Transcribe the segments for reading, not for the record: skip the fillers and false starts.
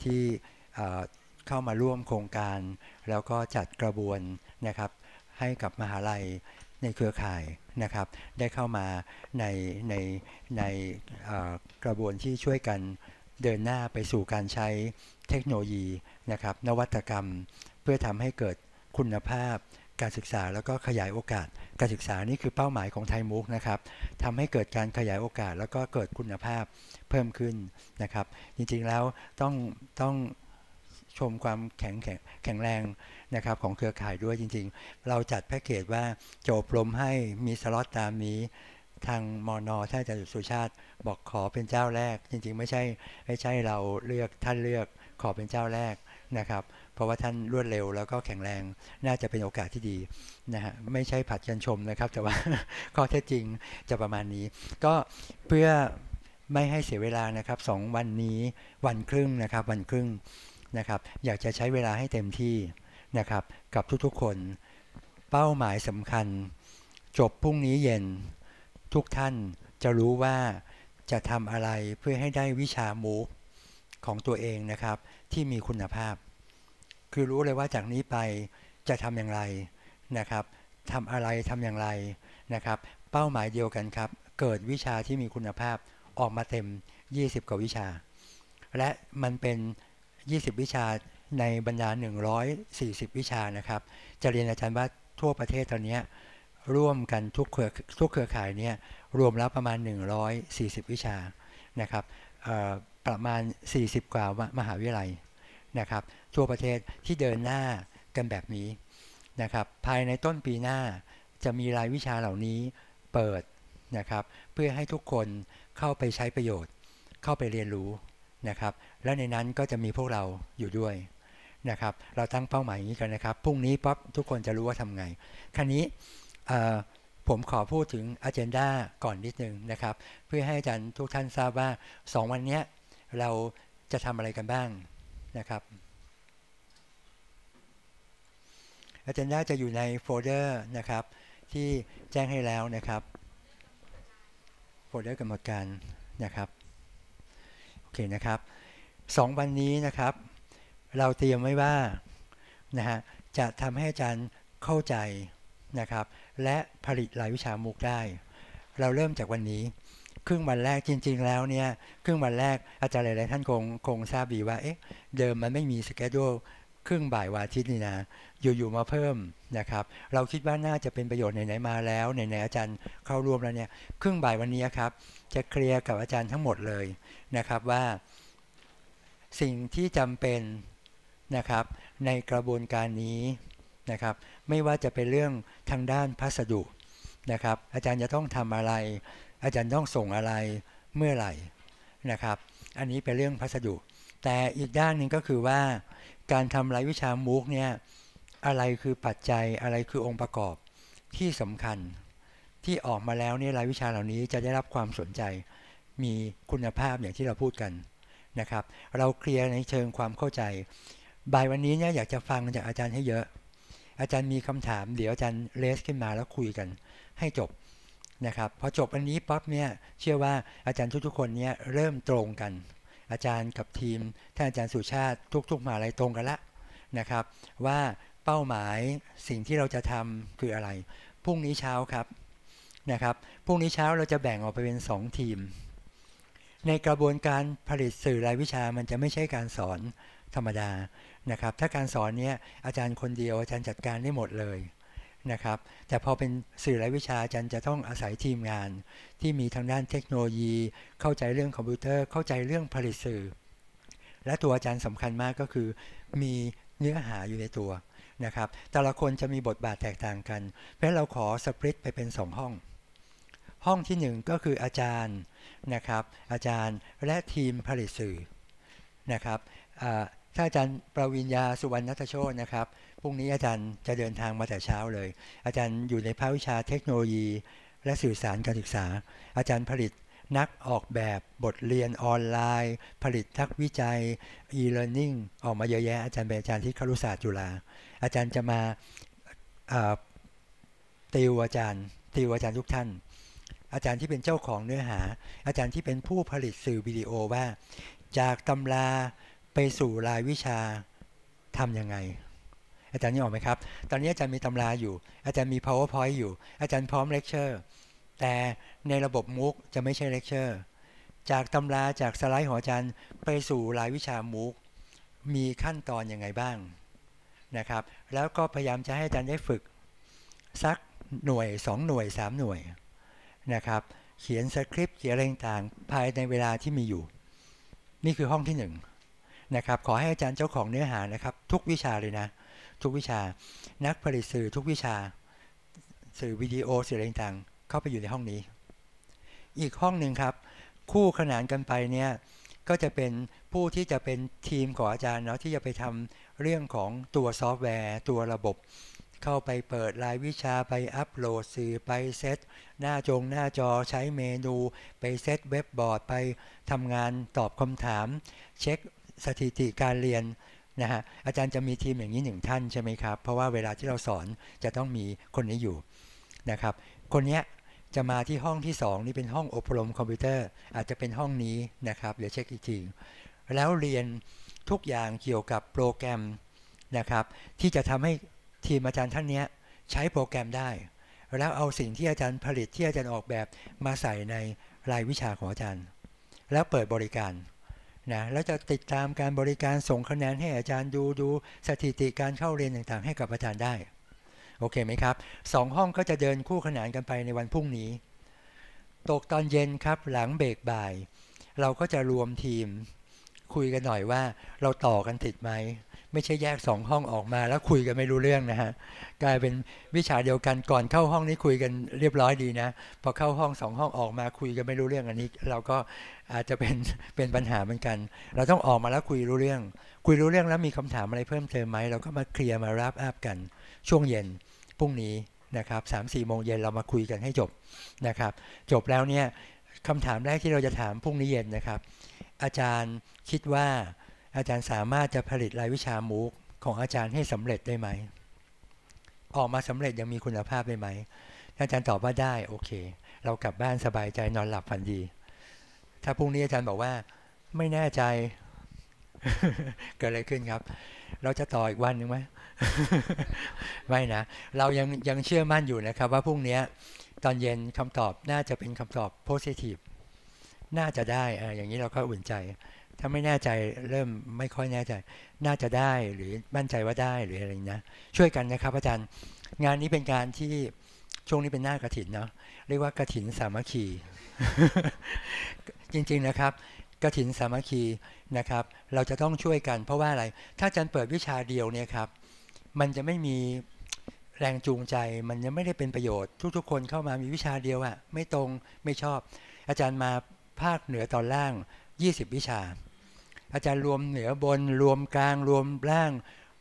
ที่เข้ามาร่วมโครงการแล้วก็จัดกระบวนนะครับให้กับมหาลัยในเครือข่ายนะครับได้เข้ามาในในในกระบวนที่ช่วยกันเดินหน้าไปสู่การใช้เทคโนโลยีนะครับนวัตกรรมเพื่อทำให้เกิดคุณภาพการศึกษาแล้วก็ขยายโอกาสการศึกษานี่คือเป้าหมายของไทยมุกนะครับทำให้เกิดการขยายโอกาสแล้วก็เกิดคุณภาพเพิ่มขึ้นนะครับจริงๆแล้วต้องชมความแข็งแรงนะครับของเครือข่ายด้วยจริงๆเราจัดแพ็กเกจว่าจะอบรมให้มีสล็อตตามนี้ทางมน.ท่านอาจารย์สุชาติบอกขอเป็นเจ้าแรกจริงๆไม่ใช่เราเลือกท่านเลือกขอเป็นเจ้าแรกนะครับเพราะว่าท่านรวดเร็วแล้วก็แข็งแรงน่าจะเป็นโอกาสที่ดีนะฮะไม่ใช่ผัดกันชมนะครับแต่ว่า ข้อเท็จจริงจะประมาณนี้ก็เพื่อไม่ให้เสียเวลานะครับ2วันนี้วันครึ่งนะครับวันครึ่งนะครับอยากจะใช้เวลาให้เต็มที่นะครับกับทุกๆคนเป้าหมายสำคัญจบพรุ่งนี้เย็นทุกท่านจะรู้ว่าจะทำอะไรเพื่อให้ได้วิชามูฟของตัวเองนะครับที่มีคุณภาพคือรู้เลยว่าจากนี้ไปจะทำอย่างไรนะครับทำอะไรทำอย่างไรนะครับเป้าหมายเดียวกันครับเกิดวิชาที่มีคุณภาพออกมาเต็ม20กว่าวิชาและมันเป็น20วิชาในบรรดา140วิชานะครับจะเรียนอาจารย์ว่าทั่วประเทศตอนนี้ร่วมกันทุกเครือข่ายเนี่ยรวมแล้วประมาณ140วิชานะครับประมาณ40กว่ามหาวิทยาลัยนะครับทั่วประเทศที่เดินหน้ากันแบบนี้นะครับภายในต้นปีหน้าจะมีรายวิชาเหล่านี้เปิดนะครับเพื่อให้ทุกคนเข้าไปใช้ประโยชน์เข้าไปเรียนรู้นะครับและในนั้นก็จะมีพวกเราอยู่ด้วยนะครับเราตั้งเป้าหมายอย่างนี้กันนะครับพรุ่งนี้ปั๊บทุกคนจะรู้ว่าทำไงคราวนี้ผมขอพูดถึง agenda ก่อนนิดนึงนะครับเพื่อให้อาจารย์ทุกท่านทราบว่า2วันนี้เราจะทำอะไรกันบ้างนะครับ agenda จะอยู่ในโฟลเดอร์นะครับที่แจ้งให้แล้วนะครับโฟลเดอร์กำหนดการนะครับโอเคนะครับ2วันนี้นะครับเราเตรียมไว้ว่านะฮะจะทำให้อาจารย์เข้าใจนะครับและผลิตรายวิชามุกได้เราเริ่มจากวันนี้ครึ่งวันแรกจริงๆแล้วเนี่ยครึ่งวันแรกอาจารย์หลายๆท่านคงทราบดีว่าเอ๊ะเดิมมันไม่มีสเกดูลครึ่งบ่ายวันอาทิตย์นี่นะอยู่ๆมาเพิ่มนะครับเราคิดว่าน่าจะเป็นประโยชน์ไหนๆมาแล้วไหนๆอาจารย์เข้าร่วมแล้วเนี่ยครึ่งบ่ายวันนี้ครับจะเคลียร์กับอาจารย์ทั้งหมดเลยนะครับว่าสิ่งที่จำเป็นนะครับในกระบวนการนี้นะครับไม่ว่าจะเป็นเรื่องทางด้านพัสดุนะครับอาจารย์จะต้องทำอะไรอาจารย์ต้องส่งอะไรเมื่อไหร่นะครับอันนี้เป็นเรื่องพัสดุแต่อีกด้านหนึ่งก็คือว่าการทำรายวิชามูกเนี่ยอะไรคือปัจจัยอะไรคือองค์ประกอบที่สำคัญที่ออกมาแล้วเนี่ยรายวิชาเหล่านี้จะได้รับความสนใจมีคุณภาพอย่างที่เราพูดกันนะครับเราเคลียร์ในเชิงความเข้าใจบ่ายวันนี้เนี่ยอยากจะฟังจากอาจารย์ให้เยอะอาจารย์มีคำถามเดี๋ยวอาจารย์เลสขึ้นมาแล้วคุยกันให้จบนะครับพอจบอันนี้ปั๊บเนี่ยเชื่อว่าอาจารย์ทุกๆคนเนี่ยเริ่มตรงกันอาจารย์กับทีมท่านอาจารย์สุชาติทุกๆมหาลัยตรงกันละนะครับว่าเป้าหมายสิ่งที่เราจะทำคืออะไรพรุ่งนี้เช้าครับนะครับพรุ่งนี้เช้าเราจะแบ่งออกไปเป็น2ทีมในกระบวนการผลิตสื่อรายวิชามันจะไม่ใช่การสอนธรรมดานะครับถ้าการสอนเนี้ยอาจารย์คนเดียวอาจารย์จัดการได้หมดเลยนะครับแต่พอเป็นสื่อรายวิชาอาจารย์จะต้องอาศัยทีมงานที่มีทางด้านเทคโนโลยีเข้าใจเรื่องคอมพิวเตอร์เข้าใจเรื่องผลิตสื่อและตัวอาจารย์สำคัญมากก็คือมีเนื้อหาอยู่ในตัวนะครับแต่ละคนจะมีบทบาทแตกต่างกันเพราะฉะนั้นเราขอสปริตไปเป็น2ห้องที่1ก็คืออาจารย์นะครับอาจารย์และทีมผลิตสื่อนะครับถ้าอาจารย์ประวิญญาสุวรรณัฐโชตินะครับพรุ่งนี้อาจารย์จะเดินทางมาแต่เช้าเลยอาจารย์อยู่ในภาควิชาเทคโนโลยีและสื่อสารการศึกษาอาจารย์ผลิตนักออกแบบบทเรียนออนไลน์ผลิตนักวิจัย e-learning ออกมาเยอะแยะอาจารย์เป็นอาจารย์ที่ครุศาสตร์จุฬาอาจารย์จะมาติวอาจารย์ทุกท่านอาจารย์ที่เป็นเจ้าของเนื้อหาอาจารย์ที่เป็นผู้ผลิตสื่อวิดีโอว่าจากตำราไปสู่รายวิชาทำยังไงอาจารย์นี่ออกไหมครับตอนนี้อาจารย์มีตำราอยู่อาจารย์มี PowerPoint อยู่อาจารย์พร้อมเลคเชอร์แต่ในระบบMOOCจะไม่ใช่เลคเชอร์จากตำราจากสไลด์ของอาจารย์ไปสู่รายวิชาMOOCมีขั้นตอนยังไงบ้างนะครับแล้วก็พยายามจะให้อาจารย์ได้ฝึกสักหน่วย2หน่วย3หน่วยนะครับเขียนสคริปต์เขียนอะไรต่างๆภายในเวลาที่มีอยู่นี่คือห้องที่1นะครับขอให้อาจารย์เจ้าของเนื้อหานะครับทุกวิชาเลยนะทุกวิชานักผลิตสื่อทุกวิชาสื่อวิดีโอสื่ออะไรต่างๆเข้าไปอยู่ในห้องนี้อีกห้องหนึ่งครับคู่ขนานกันไปเนี่ยก็จะเป็นผู้ที่จะเป็นทีมของอาจารย์เนาะที่จะไปทำเรื่องของตัวซอฟต์แวร์ตัวระบบเข้าไปเปิดรายวิชาไปอัปโหลดสื่อไปเซตหน้าจอใช้เมนูไปเซตเว็บบอร์ดไปทำงานตอบคำถามเช็คสถิติการเรียนนะฮะอาจารย์จะมีทีมอย่างนี้1ท่านใช่ไหมครับเพราะว่าเวลาที่เราสอนจะต้องมีคนนี้อยู่นะครับคนนี้จะมาที่ห้องที่2นี่เป็นห้องอบรมคอมพิวเตอร์อาจจะเป็นห้องนี้นะครับเดี๋ยวเช็คอีกทีแล้วเรียนทุกอย่างเกี่ยวกับโปรแกรมนะครับที่จะทำให้ทีมอาจารย์ท่านนี้ใช้โปรแกรมได้แล้วเอาสิ่งที่อาจารย์ผลิตที่อาจารย์ออกแบบมาใส่ในรายวิชาของอาจารย์แล้วเปิดบริการนะแล้วจะติดตามการบริการส่งคะแนนให้อาจารย์ดูสถิติการเข้าเรียนต่างๆให้กับอาจารย์ได้โอเคไหมครับ2ห้องก็จะเดินคู่ขนานกันไปในวันพรุ่งนี้ตกตอนเย็นครับหลังเบรกบ่ายเราก็จะรวมทีมคุยกันหน่อยว่าเราต่อกันติดไหมไม่ใช่แยก2ห้องออกมาแล้วคุยกันไม่รู้เรื่องนะฮะกลายเป็นวิชาเดียวกันก่อนเข้าห้องนี้คุยกันเรียบร้อยดีนะพอเข้าห้อง2ห้องออกมาคุยกันไม่รู้เรื่องอันนี้เราก็อาจจะเป็นปัญหาเหมือนกันเราต้องออกมาแล้วคุยรู้เรื่องแล้วมีคำถามอะไรเพิ่มเติมไหมเราก็มาเคลียร์มารับอัพกันช่วงเย็นพรุ่งนี้นะครับ 3-4 โมงเย็นเรามาคุยกันให้จบนะครับจบแล้วเนี่ยคำถามแรกที่เราจะถามพรุ่งนี้เย็นนะครับอาจารย์คิดว่าอาจารย์สามารถจะผลิตรายวิชาMOOCของอาจารย์ให้สำเร็จได้ไหมออกมาสำเร็จยังมีคุณภาพได้ไหมอาจารย์ตอบว่าได้โอเคเรากลับบ้านสบายใจนอนหลับฝันดีถ้าพรุ่งนี้อาจารย์บอกว่าไม่แน่ใจ เกิดอะไรขึ้นครับเราจะต่ออีกวันหนึ่งไหม ไม่นะเรายังเชื่อมั่นอยู่นะครับว่าพรุ่งนี้ตอนเย็นคำตอบน่าจะเป็นคำตอบ positive น่าจะได้อย่างนี้เราก็อุ่นใจถ้าไม่แน่ใจเริ่มไม่ค่อยแน่ใจน่าจะได้หรือมั่นใจว่าได้หรืออะไรนะช่วยกันนะครับอาจารย์งานนี้เป็นการที่ช่วงนี้เป็นหน้ากฐินเนาะเรียกว่ากฐินสามัคคี จริงๆนะครับกฐินสามัคคีนะครับเราจะต้องช่วยกันเพราะว่าอะไรถ้าอาจารย์เปิดวิชาเดียวเนี่ยครับมันจะไม่มีแรงจูงใจมันจะไม่ได้เป็นประโยชน์ทุกๆคนเข้ามามีวิชาเดียวอะไม่ตรงไม่ชอบอาจารย์มาภาคเหนือตอนล่าง20วิชาอาจารย์รวมเหนือบนรวมกลางรวมล่าง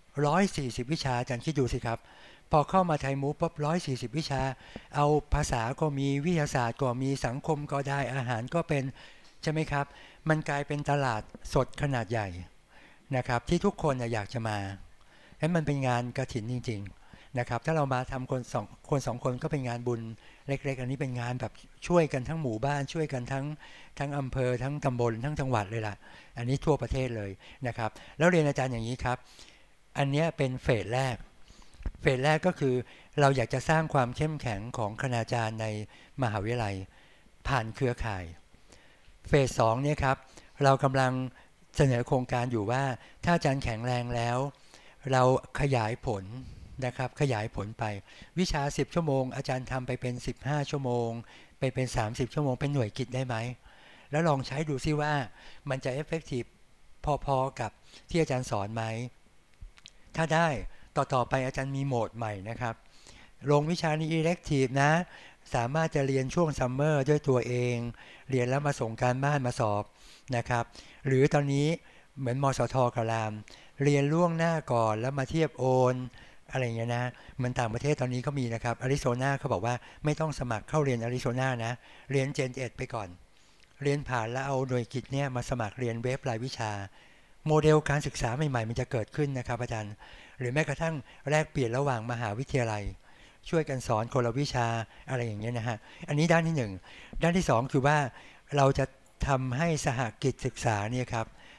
140วิชาอาจารย์คิดดูสิครับพอเข้ามาไทยมูฟปุ๊บ140วิชาเอาภาษาก็มีวิทยาศาสตร์ก็มีสังคมก็ได้อาหารก็เป็นใช่ไหมครับมันกลายเป็นตลาดสดขนาดใหญ่นะครับที่ทุกคนอยากจะมาให้มันเป็นงานกฐินจริงๆนะครับถ้าเรามาทำคนสองคนก็เป็นงานบุญเล็กๆอันนี้เป็นงานแบบช่วยกันทั้งหมู่บ้านช่วยกันทั้งอำเภอทั้งตำบลทั้งจังหวัดเลยล่ะอันนี้ทั่วประเทศเลยนะครับแล้วเรียนอาจารย์อย่างนี้ครับอันนี้เป็นเฟสแรกก็คือเราอยากจะสร้างความเข้มแข็งของคณาจารย์ในมหาวิทยาลัยผ่านเครือข่ายเฟส2เนี่ยครับเรากำลังเสนอโครงการอยู่ว่าถ้าอาจารย์แข็งแรงแล้วเราขยายผลนะครับขยายผลไปวิชา10ชั่วโมงอาจารย์ทำไปเป็น15ชั่วโมงไปเป็น30ชั่วโมงเป็นหน่วยกิจได้ไหมแล้วลองใช้ดูซิว่ามันจะ effective พอๆกับที่อาจารย์สอนไหมถ้าได้ต่อไปอาจารย์มีโหมดใหม่นะครับลงวิชานี้ elective นะสามารถจะเรียนช่วงซัมเมอร์ด้วยตัวเองเรียนแล้วมาส่งการบ้านมาสอบนะครับหรือตอนนี้เหมือนมสทกรามเรียนล่วงหน้าก่อนแล้วมาเทียบโอนอะไรเงี้ยนะเหมือนต่างประเทศตอนนี้ก็มีนะครับอาริโซนาเขาบอกว่าไม่ต้องสมัครเข้าเรียนอาริโซนานะเรียนเจน1ไปก่อนเรียนผ่านแล้วเอาหน่วยกิจเนี่ยมาสมัครเรียนเว็บรายวิชาโมเดลการศึกษาใหม่ๆมันจะเกิดขึ้นนะครับอาจารย์หรือแม้กระทั่งแลกเปลี่ยนระหว่างมหาวิทยาลัยช่วยกันสอนคนละวิชาอะไรอย่างเงี้ยนะฮะอันนี้ด้านที่1ด้านที่2คือว่าเราจะทำให้สหกิจศึกษาเนี่ยครับ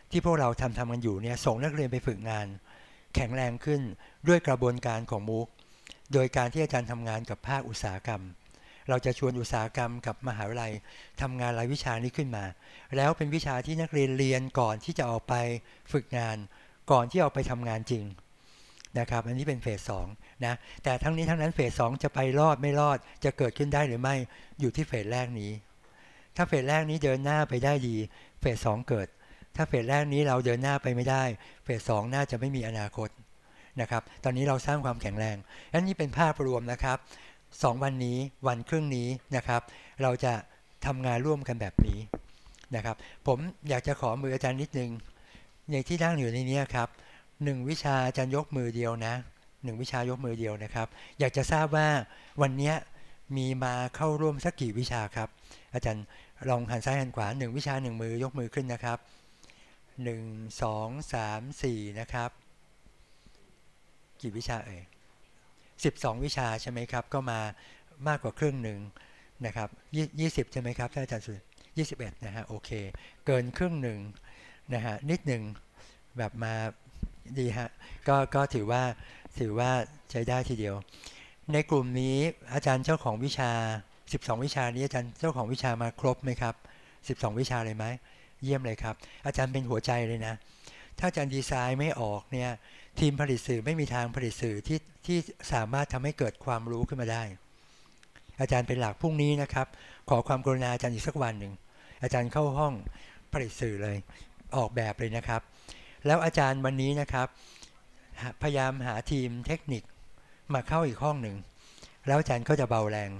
ที่พวกเราทำกันอยู่เนี่ยส่งนักเรียนไปฝึกงานแข็งแรงขึ้นด้วยกระบวนการของมูกโดยการที่อาจารย์ทำงานกับภาคอุตสาหกรรมเราจะชวนอุตสาหกรรมกับมหาวิทยาลัยทำงานรายวิชานี้ขึ้นมาแล้วเป็นวิชาที่นักเรียนเรียนก่อนที่จะออกไปฝึกงานก่อนที่ออกไปทำงานจริงนะครับอันนี้เป็นเฟส2นะแต่ทั้งนี้ทั้งนั้นเฟส2จะไปรอดไม่รอดจะเกิดขึ้นได้หรือไม่อยู่ที่เฟสแรกนี้ถ้าเฟสแรกนี้เดินหน้าไปได้ดีเฟส2เกิดถ้าเฟสแรกนี้เราเดินหน้าไปไม่ได้เฟส2น่าจะไม่มีอนาคตนะครับตอนนี้เราสร้างความแข็งแรงอันนี้เป็นภาพรวมนะครับ2วันนี้วันครึ่งนี้นะครับเราจะทำงานร่วมกันแบบนี้นะครับผมอยากจะขอมืออาจารย์นิดนึงในที่นั่งอยู่ในนี้ครับ1วิชาอาจารย์ยกมือเดียวนะ1วิชายกมือเดียวนะครับอยากจะทราบว่าวันนี้มีมาเข้าร่วมสักกี่วิชาครับอาจารย์ลองหันซ้ายหันขวา1วิชา1มือยกมือขึ้นนะครับ1 2 3 4นะครับกี่วิชา12วิชาใช่ไหมครับก็มามากกว่าครึ่งหนึ่งนะครับ20ใช่ไหมครับท่านอาจารย์สุด21นะฮะโอเคเกินครึ่งหนึ่งนะฮะนิดหนึ่งแบบมาดีฮะก็ถือว่าใช้ได้ทีเดียวในกลุ่มนี้อาจารย์เจ้าของวิชา12วิชานี้อาจารย์เจ้าของวิชามาครบไหมครับ12วิชาเลยไหมเยี่ยมเลยครับอาจารย์เป็นหัวใจเลยนะถ้าอาจารย์ดีไซน์ไม่ออกเนี่ยทีมผลิตสื่อไม่มีทางผลิตสื่อที่สามารถทำให้เกิดความรู้ขึ้นมาได้อาจารย์เป็นหลักพรุ่งนี้นะครับขอความกรุณาอาจารย์อีกสักวันหนึ่งอาจารย์เข้าห้องผลิตสื่อเลยออกแบบเลยนะครับแล้วอาจารย์วันนี้นะครับพยายามหาทีมเทคนิคมาเข้าอีกห้องหนึ่งแล้วอาจารย์ก็จะเบาแรง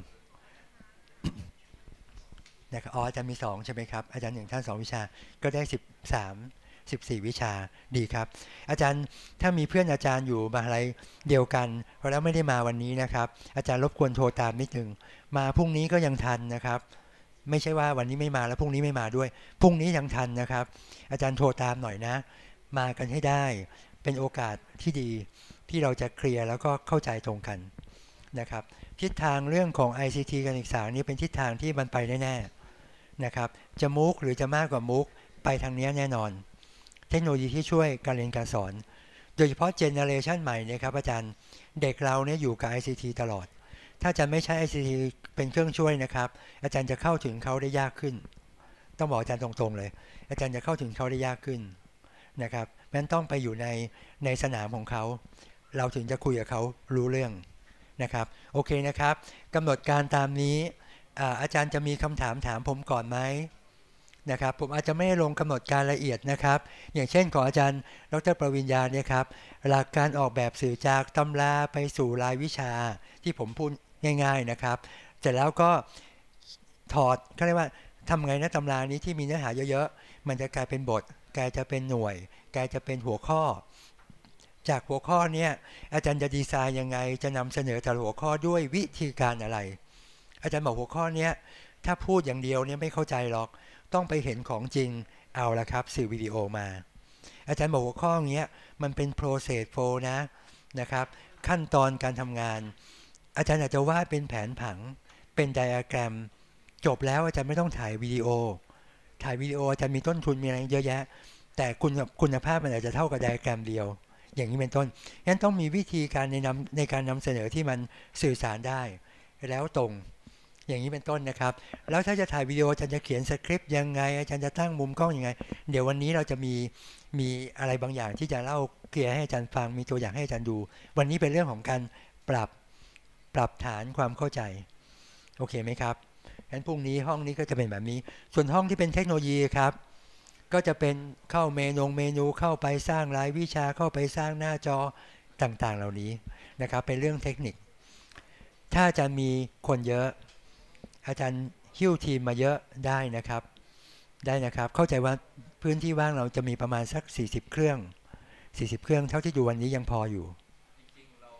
นะครับอาจารย์มี2ใช่ไหมครับอาจารย์1ท่าน2วิชาก็ได้14วิชาดีครับอาจารย์ถ้ามีเพื่อนอาจารย์อยู่มหาลัยเดียวกันแล้วไม่ได้มาวันนี้นะครับอาจารย์รบกวนโทรตามนิดนึงมาพรุ่งนี้ก็ยังทันนะครับไม่ใช่ว่าวันนี้ไม่มาแล้วพรุ่งนี้ไม่มาด้วยพรุ่งนี้ยังทันนะครับอาจารย์โทรตามหน่อยนะมากันให้ได้เป็นโอกาสที่ดีที่เราจะเคลียร์แล้วก็เข้าใจตรงกันนะครับทิศทางเรื่องของ ICT การศึกษานี้เป็นทิศทางที่มันไปแน่ๆนะครับจะมุกหรือจะมากกว่ามุกไปทางนี้แน่นอนเทคโนโลยีที่ช่วยการเรียนการสอนโดยเฉพาะเจเนอเรชันใหม่เนี่ยครับอาจารย์เด็กเราเนี่ยอยู่กับ ICT ตลอดถ้าอาจารย์ไม่ใช้ ICT เป็นเครื่องช่วยนะครับอาจารย์จะเข้าถึงเขาได้ยากขึ้นต้องบอกอาจารย์ตรงๆเลยอาจารย์จะเข้าถึงเขาได้ยากขึ้นนะครับนั้นต้องไปอยู่ในสนามของเขาเราถึงจะคุยกับเขารู้เรื่องนะครับโอเคนะครับกำหนดการตามนี้อาจารย์จะมีคำถามถามผมก่อนไหมนะครับผมอาจจะไม่ลงกำหนดการละเอียดนะครับอย่างเช่นของอาจารย์ดร.ประวิญญาเนี่ยครับหลักการออกแบบสื่อจากตำราไปสู่รายวิชาที่ผมพูดง่ายๆนะครับเสร็จแล้วก็ถอดเขาเรียกว่าทำไงนะตำรานี้ที่มีเนื้อหาเยอะๆมันจะกลายเป็นบทกลายจะเป็นหน่วยกลายจะเป็นหัวข้อจากหัวข้อนี้อาจารย์จะดีไซน์ยังไงจะนำเสนอแต่ละหัวข้อด้วยวิธีการอะไรอาจารย์บอกหัวข้อนี้ถ้าพูดอย่างเดียวเนี่ยไม่เข้าใจหรอกต้องไปเห็นของจริงเอาละครับสื่อวิดีโอมาอาจารย์บอกหัวข้ออย่างเงี้ยมันเป็น process flow นะครับขั้นตอนการทำงานอาจารย์อาจจะวาดเป็นแผนผังเป็นไดอะแกรมจบแล้วอาจารย์ไม่ต้องถ่ายวิดีโออาจารย์มีต้นทุนมีอะไรเยอะแยะแต่คุณภาพมันอาจจะเท่ากับไดอะแกรมเดียวอย่างนี้เป็นต้นงั้นต้องมีวิธีการในการนำเสนอที่มันสื่อสารได้แล้วตรงอย่างนี้เป็นต้นนะครับแล้วถ้าจะถ่ายวิดีโออาจารย์จะเขียนสคริปต์ยังไงอาจารย์จะตั้งมุมกล้องยังไงเดี๋ยววันนี้เราจะมีอะไรบางอย่างที่จะเล่าเคลียร์ให้อาจารย์ฟังมีตัวอย่างให้อาจารย์ดูวันนี้เป็นเรื่องของการปรับฐานความเข้าใจโอเคไหมครับงั้นพรุ่งนี้ห้องนี้ก็จะเป็นแบบนี้ส่วนห้องที่เป็นเทคโนโลยีครับก็จะเป็นเข้าเมนูเข้าไปสร้างรายวิชาเข้าไปสร้างหน้าจอต่างๆเหล่านี้นะครับเป็นเรื่องเทคนิคถ้าจะมีคนเยอะอาจารย์หิ้วทีมมาเยอะได้นะครับเข้าใจว่าพื้นที่ว่างเราจะมีประมาณสัก40เครื่องเท่าที่อยู่วันนี้ยังพออยู่จริงๆเรา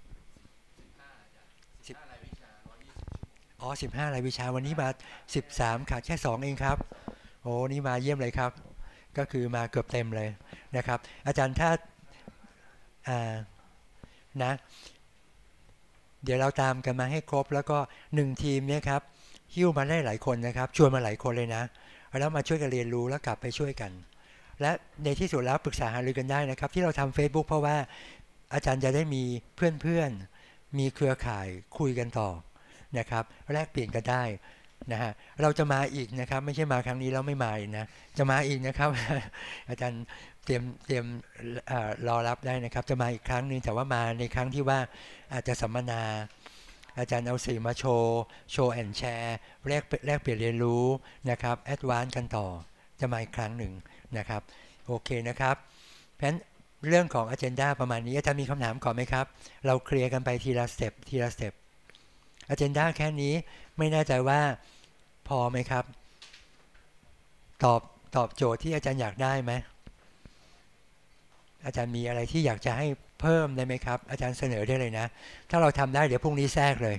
15รายวิชา15รายวิชาวันนี้มา13ขาดแค่2เองครับโอ้นี่มาเยี่ยมเลยครับก็คือมาเกือบเต็มเลยนะครับอาจารย์ถ้านะเดี๋ยวเราตามกันมาให้ครบแล้วก็1ทีมเนี่ยครับหิ้วมาได้หลายคนนะครับชวนมาหลายคนเลยนะแล้วมาช่วยกันเรียนรู้แล้วกลับไปช่วยกันและในที่สุดแล้วปรึกษาหารือกันได้นะครับที่เราทำ Facebook เพราะว่าอาจารย์จะได้มีเพื่อนๆมีเครือข่ายคุยกันต่อนะครับแลกเปลี่ยนกันได้นะฮะเราจะมาอีกนะครับไม่ใช่มาครั้งนี้แล้วไม่มาอีกนะจะมาอีกนะครับ อาจารย์เตรียมรอรับได้นะครับจะมาอีกครั้งนึงแต่ว่ามาในครั้งที่ว่าอาจจะสัมมนาอาจารย์เอาสื่อมาโชว์แอนแชร์แลกเปลี่ยนเรียนรู้นะครับแอดวานซ์กันต่อจะมาอีกครั้งหนึ่งนะครับโอเคนะครับเพราะฉะนั้นเรื่องของ agenda ประมาณนี้อาจารย์มีคำถามก่อนไหมครับเราเคลียร์กันไปทีละสเต็ปทีละสเต็ป agenda แค่นี้ไม่แน่ใจว่าพอไหมครับตอบตอบโจทย์ที่อาจารย์อยากได้ไหมอาจารย์มีอะไรที่อยากจะให้เพิ่มได้ไหมครับอาจารย์เสนอได้เลยนะถ้าเราทำได้เดี๋ยวพรุ่งนี้แทรกเลย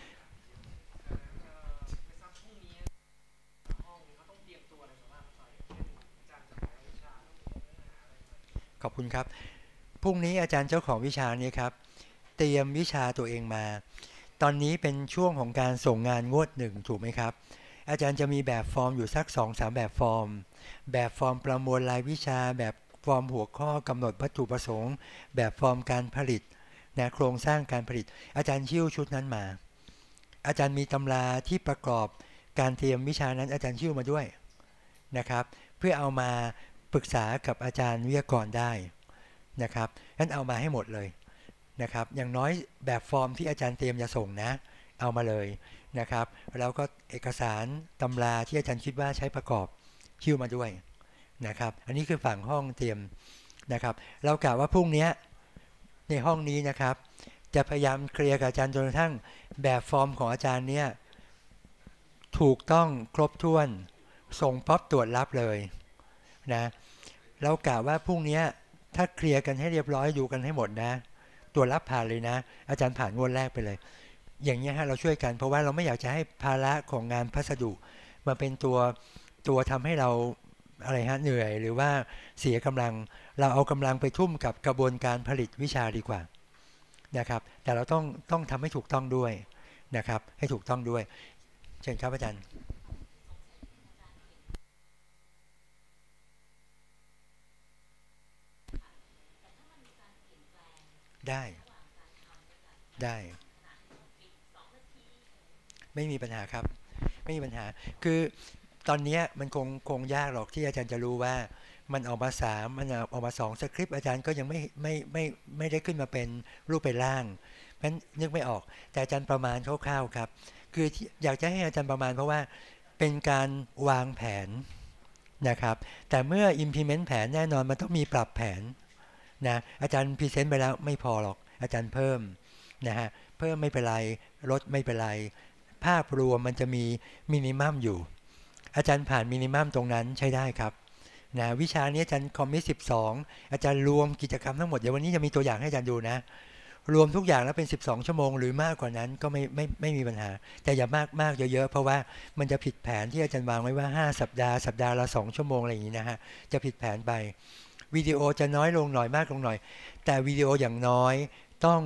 ขอบคุณครับพรุ่งนี้อาจารย์เจ้าของวิชานี้ครับเตรียมวิชาตัวเองมาตอนนี้เป็นช่วงของการส่งงานงวดหนึ่งถูกไหมครับอาจารย์จะมีแบบฟอร์มอยู่สัก 2-3 แบบฟอร์มแบบฟอร์มประมวลรายวิชาแบบฟอร์มหัวข้อกำหนดวัตถุประสงค์แบบฟอร์มการผลิตนะโครงสร้างการผลิตอาจารย์หิ้วชุดนั้นมาอาจารย์มีตำราที่ประกอบการเตรียมวิชานั้นอาจารย์หิ้วมาด้วยนะครับเพื่อเอามาปรึกษากับอาจารย์วิทยากรได้นะครับงั้นเอามาให้หมดเลยนะครับอย่างน้อยแบบฟอร์มที่อาจารย์เตรียมจะส่งนะเอามาเลยนะครับแล้วก็เอกสารตำราที่อาจารย์คิดว่าใช้ประกอบหิ้วมาด้วยนะครับอันนี้คือฝั่งห้องเตรียมนะครับเรากล่าวว่าพรุ่งนี้ในห้องนี้นะครับจะพยายามเคลียร์กับอาจารย์จนกระทั่งแบบฟอร์มของอาจารย์เนี่ยถูกต้องครบถ้วนส่งป๊อปตรวจรับเลยนะเรากล่าวว่าพรุ่งนี้ถ้าเคลียร์กันให้เรียบร้อยดูกันให้หมดนะตรวจรับผ่านเลยนะอาจารย์ผ่านงวดแรกไปเลยอย่างนี้ฮะเราช่วยกันเพราะว่าเราไม่อยากจะให้ภาระของงานพัสดุมาเป็นตัวทำให้เราอะไรฮะเหนื่อยหรือว่าเสียกำลังเราเอากำลังไปทุ่มกับกระบวนการผลิตวิชาดีกว่านะครับแต่เราต้องทำให้ถูกต้องด้วยนะครับให้ถูกต้องด้วยเชิญครับอาจารย์ได้ได้ไม่มีปัญหาครับไม่มีปัญหาคือตอนนี้มันคงยากหรอกที่อาจารย์จะรู้ว่ามันออกมา3มันออกมา2สคริปต์อาจารย์ก็ยังไม่ได้ขึ้นมาเป็นรูปเป็นร่างเพราะฉะนั้นนึกไม่ออกแต่อาจารย์ประมาณคร่าวๆครับคืออยากจะให้อาจารย์ประมาณเพราะว่าเป็นการวางแผนนะครับแต่เมื่อ implement แผนแน่นอนมันต้องมีปรับแผนนะอาจารย์พรีเซนต์ไปแล้วไม่พอหรอกอาจารย์เพิ่มนะฮะเพิ่มไม่เป็นไรลดไม่เป็นไรภาพรวมมันจะมีมินิมัมอยู่อาจารย์ผ่านมินิมัมตรงนั้นใช้ได้ครับนะวิชานี้อาจารย์คอมมิต12อาจารย์รวมกิจกรรมทั้งหมดเดี๋ยววันนี้จะมีตัวอย่างให้อาจารย์ดูนะรวมทุกอย่างแล้วเป็น12ชั่วโมงหรือมากกว่านั้นก็ไม่มีปัญหาแต่อย่ามากเยอะๆเพราะว่ามันจะผิดแผนที่อาจารย์วางไว้ว่า5สัปดาห์ละ2ชั่วโมงอะไรอย่างนี้นะฮะจะผิดแผนไปวิดีโอจะน้อยลงหน่อยมากลงหน่อยแต่วิดีโออย่างน้อยต้อง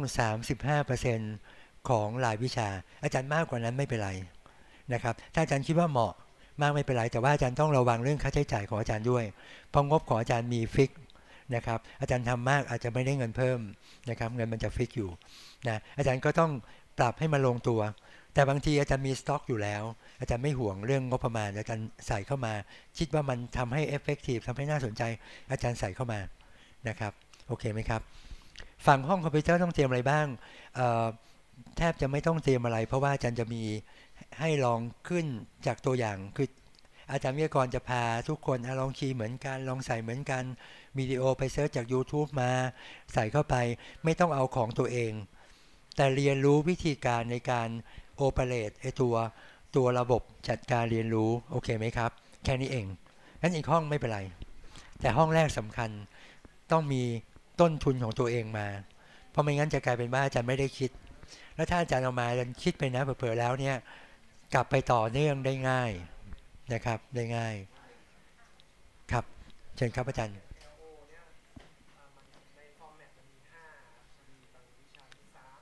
35%ของรายวิชาอาจารย์มากกว่านั้นไม่เป็นไรนะครับถ้าอาจารย์คิดว่าเหมาะมากไม่เป็นไรแต่ว่าอาจารย์ต้องระวังเรื่องค่าใช้จ่ายของอาจารย์ด้วยเพราะงบของอาจารย์มีฟิกนะครับอาจารย์ทำมากอาจจะไม่ได้เงินเพิ่มนะครับเงินมันจะฟิกอยู่นะอาจารย์ก็ต้องปรับให้มันลงตัวแต่บางทีอาจารย์มีสต็อกอยู่แล้วอาจารย์ไม่ห่วงเรื่องงบประมาณอาจารย์ใส่เข้ามาคิดว่ามันทำให้ effective ทำให้น่าสนใจอาจารย์ใส่เข้ามานะครับโอเคไหมครับฝั่งห้องคอมพิวเตอร์ต้องเตรียมอะไรบ้างแทบจะไม่ต้องเตรียมอะไรเพราะว่าอาจารย์จะมีให้ลองขึ้นจากตัวอย่างคืออาจารย์วิทยากรจะพาทุกคนลองคีย์เหมือนกันลองใส่เหมือนกันวิดีโอไปเซิร์ชจาก YouTube มาใส่เข้าไปไม่ต้องเอาของตัวเองแต่เรียนรู้วิธีการในการโอเปเรตตัวระบบจัดการเรียนรู้โอเคไหมครับแค่นี้เองงั้นอีกห้องไม่เป็นไรแต่ห้องแรกสำคัญต้องมีต้นทุนของตัวเองมาเพราะไม่งั้นจะกลายเป็นว่าอาจารย์ไม่ได้คิดแล้วถ้าอาจารย์เอามาอาจารย์คิดไปนะเผลอๆแล้วเนี่ยกลับไปต่อเนื่องได้ง่ายนะครับได้ง่ายครับเชิญครับอาจารย์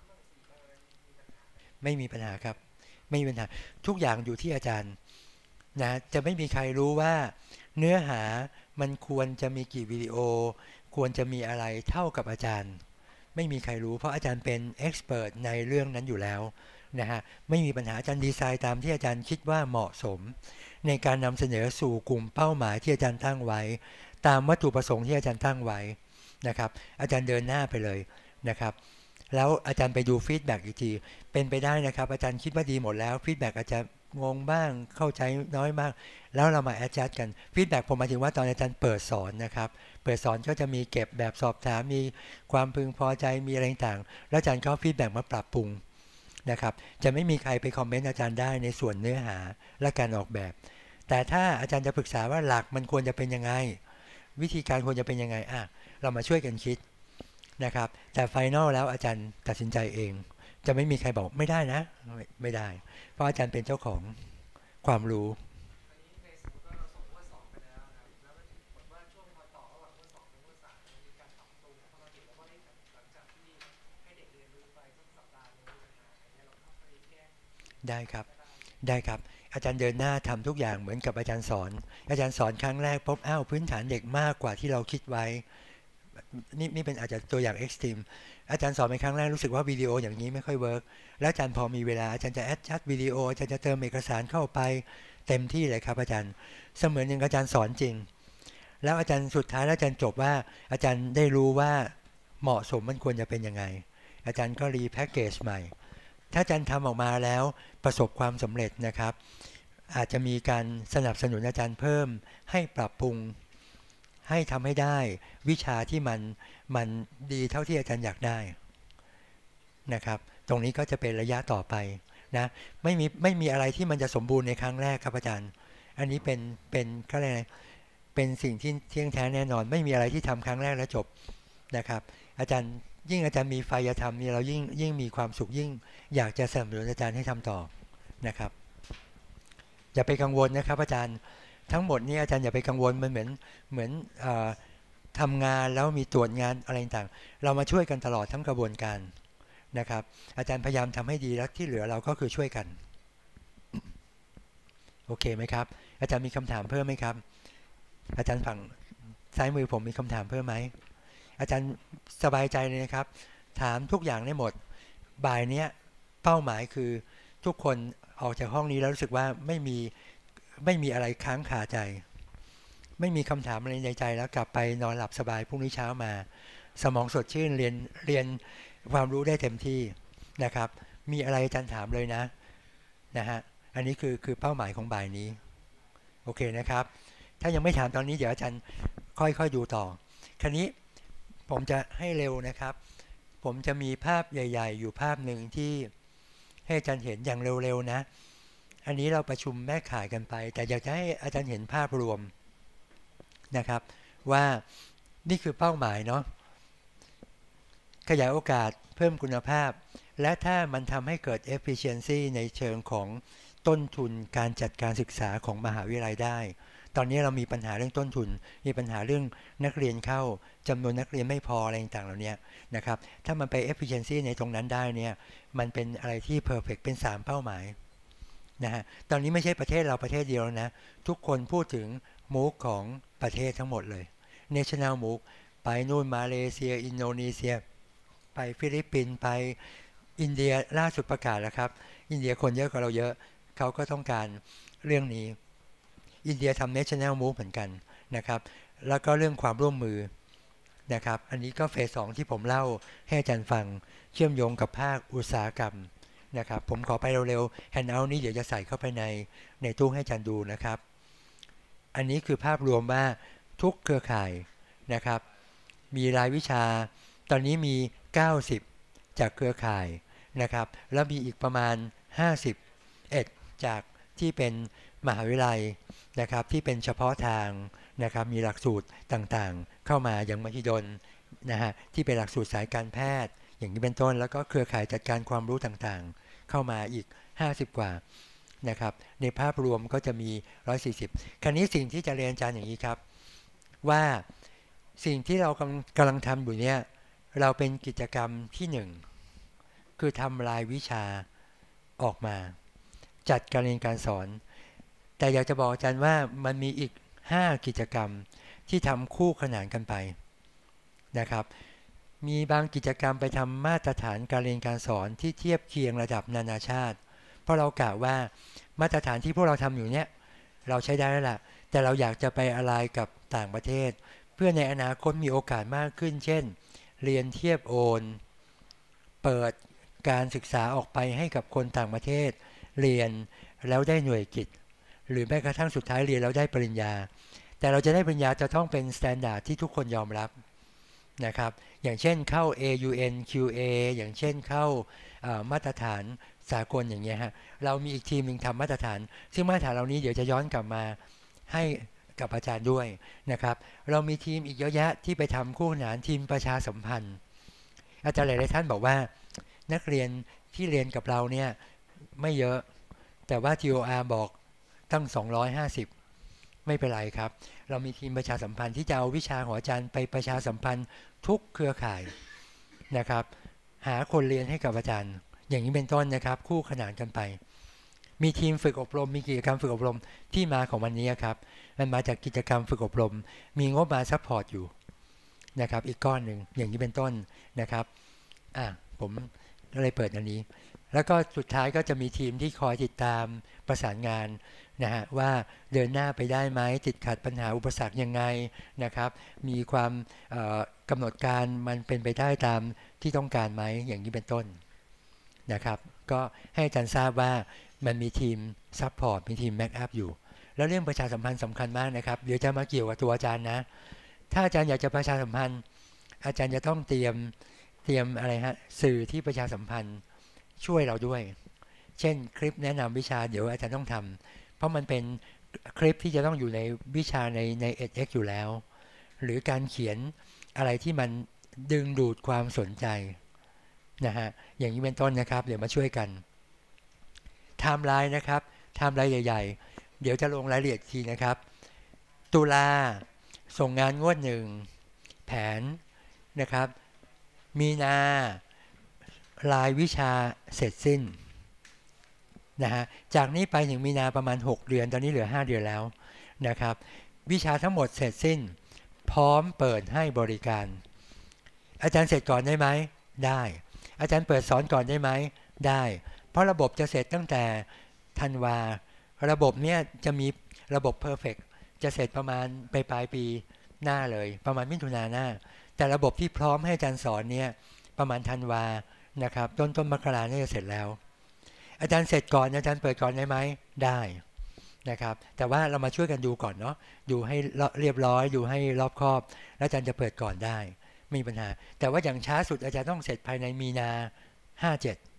ไม่มีปัญหาครับไม่มีปัญหาทุกอย่างอยู่ที่อาจารย์นะจะไม่มีใครรู้ว่าเนื้อหามันควรจะมีกี่วิดีโอควรจะมีอะไรเท่ากับอาจารย์ไม่มีใครรู้เพราะอาจารย์เป็นเอ็กซ์เพรสในเรื่องนั้นอยู่แล้วนะฮะไม่มีปัญหาอาจารย์ดีไซน์ตามที่อาจารย์คิดว่าเหมาะสมในการนำเสนอสู่กลุ่มเป้าหมายที่อาจารย์ตั้งไว้ตามวัตถุประสงค์ที่อาจารย์ตั้งไว้นะครับอาจารย์เดินหน้าไปเลยนะครับแล้วอาจารย์ไปดูฟีดแบ็กอีกทีเป็นไปได้นะครับอาจารย์คิดว่าดีหมดแล้วฟีดแบ็กอาจจะงงบ้างเข้าใจน้อยมากแล้วเรามาแอดจัดกันฟีดแบ็กผมหมายถึงว่าตอนอาจารย์เปิดสอนนะครับเปิดสอนก็จะมีเก็บแบบสอบถามมีความพึงพอใจมีอะไรต่างๆแล้วอาจารย์ก็ฟีดแบ็กมาปรับปรุงนะครับจะไม่มีใครไปคอมเมนต์อาจารย์ได้ในส่วนเนื้อหาและการออกแบบแต่ถ้าอาจารย์จะปรึกษาว่าหลักมันควรจะเป็นยังไงวิธีการควรจะเป็นยังไงเรามาช่วยกันคิดนะครับแต่ไฟนอลแล้วอาจารย์ตัดสินใจเองจะไม่มีใครบอกไม่ได้นะไม่ได้เพราะอาจารย์เป็นเจ้าของความรู้ได้ครับได้ครับอาจารย์เดินหน้าทำทุกอย่างเหมือนกับอาจารย์สอนครั้งแรกพบพื้นฐานเด็กมากกว่าที่เราคิดไว้นี่เป็นอาจจะตัวอย่างเอ็กซ์ตรีมอาจารย์สอนในครั้งแรกรู้สึกว่าวิดีโออย่างนี้ไม่ค่อยเวิร์กแล้วอาจารย์พอมีเวลาอาจารย์จะแอดชัดวิดีโออาจารย์จะเติมเอกสารเข้าไปเต็มที่เลยครับอาจารย์เสมือนอย่างอาจารย์สอนจริงแล้วอาจารย์สุดท้ายแล้วอาจารย์จบว่าอาจารย์ได้รู้ว่าเหมาะสมมันควรจะเป็นยังไงอาจารย์ก็รีแพ็กเกจใหม่ถ้าอาจารย์ทำออกมาแล้วประสบความสำเร็จนะครับอาจจะมีการสนับสนุนอาจารย์เพิ่มให้ปรับปรุงให้ทำให้ได้วิชาที่มันดีเท่าที่อาจารย์อยากได้นะครับตรงนี้ก็จะเป็นระยะต่อไปนะไม่มีอะไรที่มันจะสมบูรณ์ในครั้งแรกครับอาจารย์อันนี้เป็นก็เลยเป็นสิ่งที่เที่ยงแท้แน่นอนไม่มีอะไรที่ทำครั้งแรกแล้วจบนะครับอาจารย์ยิ่งอาจารย์มีไฟธรรมนี่เรายิ่งมีความสุขยิ่งอยากจะสนับสนุนอาจารย์ให้ทำต่อนะครับอย่าไปกังวลนะครับอาจารย์ทั้งหมดนี้อาจารย์อย่าไปกังวลมันเหมือนทำงานแล้วมีตรวจงานอะไรต่างเรามาช่วยกันตลอดทั้งกระบวนการนะครับอาจารย์พยายามทำให้ดีแล้วที่เหลือเราก็คือช่วยกันโอเคไหมครับอาจารย์มีคำถามเพิ่มไหมครับอาจารย์ฝั่งซ้ายมือผมมีคำถามเพิ่มไหมอาจารย์สบายใจเลยนะครับถามทุกอย่างได้หมดบ่ายนี้เป้าหมายคือทุกคนออกจากห้องนี้แล้วรู้สึกว่าไม่มีอะไรค้างคาใจไม่มีคำถามอะไรในใจแล้วกลับไปนอนหลับสบายพรุ่งนี้เช้ามาสมองสดชื่นเรียนความรู้ได้เต็มที่นะครับมีอะไรอาจารย์ถามเลยนะฮะอันนี้คือเป้าหมายของบ่ายนี้โอเคนะครับถ้ายังไม่ถามตอนนี้เดี๋ยวอาจารย์ค่อยๆดูต่อคราวนี้ผมจะให้เร็วนะครับผมจะมีภาพใหญ่ๆอยู่ภาพหนึ่งที่ให้อาจารย์เห็นอย่างเร็วๆนะอันนี้เราประชุมแม่ข่ายกันไปแต่อยากจะให้อาจารย์เห็นภาพรวมนะครับว่านี่คือเป้าหมายเนาะขยายโอกาสเพิ่มคุณภาพและถ้ามันทำให้เกิด efficiency ในเชิงของต้นทุนการจัดการศึกษาของมหาวิทยาลัยได้ตอนนี้เรามีปัญหาเรื่องต้นทุนมีปัญหาเรื่องนักเรียนเข้าจำนวนนักเรียนไม่พออะไรต่างๆเหล่านี้นะครับถ้ามันไป efficiency ในตรงนั้นได้เนี่ยมันเป็นอะไรที่ perfect เป็น3เป้าหมายนะฮะตอนนี้ไม่ใช่ประเทศเราประเทศเดียวนะทุกคนพูดถึงมูฟของประเทศทั้งหมดเลย National MOOC ไปนู่นมาเลเซียอินโดนีเซียไปฟิลิปปินส์ไปอินเดียล่าสุดประกาศแล้วครับอินเดียคนเยอะกว่าเราเยอะเขาก็ต้องการเรื่องนี้อินเดียทำ National MOOC เหมือนกันนะครับแล้วก็เรื่องความร่วมมือนะครับอันนี้ก็เฟส2ที่ผมเล่าให้อาจารย์ฟังเชื่อมโยงกับภาคอุตสาหกรรมนะครับผมขอไปเร็วๆ Handout นี้เดี๋ยวจะใส่เข้าไปในตู้ให้อาจารย์ดูนะครับอันนี้คือภาพรวมว่าทุกเครือข่ายนะครับมีรายวิชาตอนนี้มี90จากเครือข่ายนะครับแล้วมีอีกประมาณ51จากที่เป็นมหาวิทยาลัยนะครับที่เป็นเฉพาะทางนะครับมีหลักสูตรต่างๆเข้ามาอย่างมหิดลนะฮะที่เป็นหลักสูตรสายการแพทย์อย่างนี้เป็นต้นแล้วก็เครือข่ายจัดการความรู้ต่างๆเข้ามาอีก50กว่านะครับในภาพรวมก็จะมี140คราวนี้สิ่งที่จะเรียนอาจารย์อย่างนี้ครับว่าสิ่งที่เรากำลังทำอยู่เนี่ยเราเป็นกิจกรรมที่1คือทำรายวิชาออกมาจัดการเรียนการสอนแต่อยากจะบอกอาจารย์ว่ามันมีอีก5กิจกรรมที่ทำคู่ขนานกันไปนะครับมีบางกิจกรรมไปทำมาตรฐานการเรียนการสอนที่เทียบเคียงระดับนานาชาติเพราะเรากล่าวว่ามาตรฐานที่พวกเราทำอยู่เนี่ยเราใช้ได้แล้วล่ะแต่เราอยากจะไปอะไรกับต่างประเทศเพื่อในอนาคตมีโอกาสมากขึ้นเช่นเรียนเทียบโอนเปิดการศึกษาออกไปให้กับคนต่างประเทศเรียนแล้วได้หน่วยกิตหรือแม้กระทั่งสุดท้ายเรียนแล้วได้ปริญญาแต่เราจะได้ปริญญาจะต้องเป็นมาตรฐานที่ทุกคนยอมรับนะครับอย่างเช่นเข้า AUN QA อย่างเช่นเข้ามาตรฐานสากลอย่างเงี้ยฮะเรามีอีกทีมหนึ่งทำมาตรฐานซึ่งมาตรฐานเหล่านี้เดี๋ยวจะย้อนกลับมาให้กับอาจารย์ด้วยนะครับเรามีทีมอีกเยอะแยะที่ไปทำคู่ขนานทีมประชาสัมพันธ์อาจารย์หลายๆท่านบอกว่านักเรียนที่เรียนกับเราเนี่ยไม่เยอะแต่ว่า TOR บอกตั้ง250ไม่เป็นไรครับเรามีทีมประชาสัมพันธ์ที่จะเอาวิชาของอาจารย์ไปประชาสัมพันธ์ทุกเครือข่ายนะครับหาคนเรียนให้กับอาจารย์อย่างนี้เป็นต้นนะครับคู่ขนานกันไปมีทีมฝึกอบรมมีกิจกรรมฝึกอบรมที่มาของวันนี้ครับมันมาจากกิจกรรมฝึกอบรมมีงบมาซัพพอร์ตอยู่นะครับอีกก้อนหนึ่งอย่างนี้เป็นต้นนะครับผมก็เลยเปิดอันนี้แล้วก็สุดท้ายก็จะมีทีมที่คอยติดตามประสานงานนะฮะว่าเดินหน้าไปได้ไหมติดขัดปัญหาอุปสรรคยังไงนะครับมีความกำหนดการมันเป็นไปได้ตามที่ต้องการไหมอย่างนี้เป็นต้นนะครับก็ให้อาจารย์ทราบว่ามันมีทีมซัพพอร์ตมีทีมแบ็กอัพอยู่แล้วเรื่องประชาสัมพันธ์สำคัญมากนะครับเดี๋ยวจะมาเกี่ยวกับตัวอาจารย์นะถ้าอาจารย์อยากจะประชาสัมพันธ์อาจารย์จะต้องเตรียมอะไรฮะสื่อที่ประชาสัมพันธ์ช่วยเราด้วยเช่นคลิปแนะนำวิชาเดี๋ยวอาจารย์ต้องทำเพราะมันเป็นคลิปที่จะต้องอยู่ในวิชาใน edX อยู่แล้วหรือการเขียนอะไรที่มันดึงดูดความสนใจนะฮะอย่างนี้เป็นต้นนะครับเดี๋ยวมาช่วยกันไทม์ไลน์นะครับไทม์ไลน์ใหญ่ๆเดี๋ยวจะลงรายละเอียดทีนะครับตุลาส่งงานงวด1แผนนะครับมีนารายวิชาเสร็จสิ้นนะฮะจากนี้ไปถึงมีนาประมาณ6เดือนตอนนี้เหลือ5เดือนแล้วนะครับวิชาทั้งหมดเสร็จสิ้นพร้อมเปิดให้บริการอาจารย์เสร็จก่อนได้ไหมได้อาจารย์เปิดสอนก่อนได้ไหมได้เพราะระบบจะเสร็จตั้งแต่ธันวาระบบเนี้ยจะมีระบบ Perfect จะเสร็จประมาณปลายปีหน้าเลยประมาณมิถุนายนหน้าแต่ระบบที่พร้อมให้อาจารย์สอนเนี่ยประมาณธันวานะครับต้นมกราเนี่ยจะเสร็จแล้วอาจารย์เสร็จก่อนอาจารย์เปิดก่อนได้ไหมได้นะครับแต่ว่าเรามาช่วยกันดูก่อนเนาะดูให้เรียบร้อยดูให้รอบคอบแล้วอาจารย์จะเปิดก่อนได้ไม่มีปัญหาแต่ว่าอย่างช้าสุดอาจารย์ต้องเสร็จภายในมีนา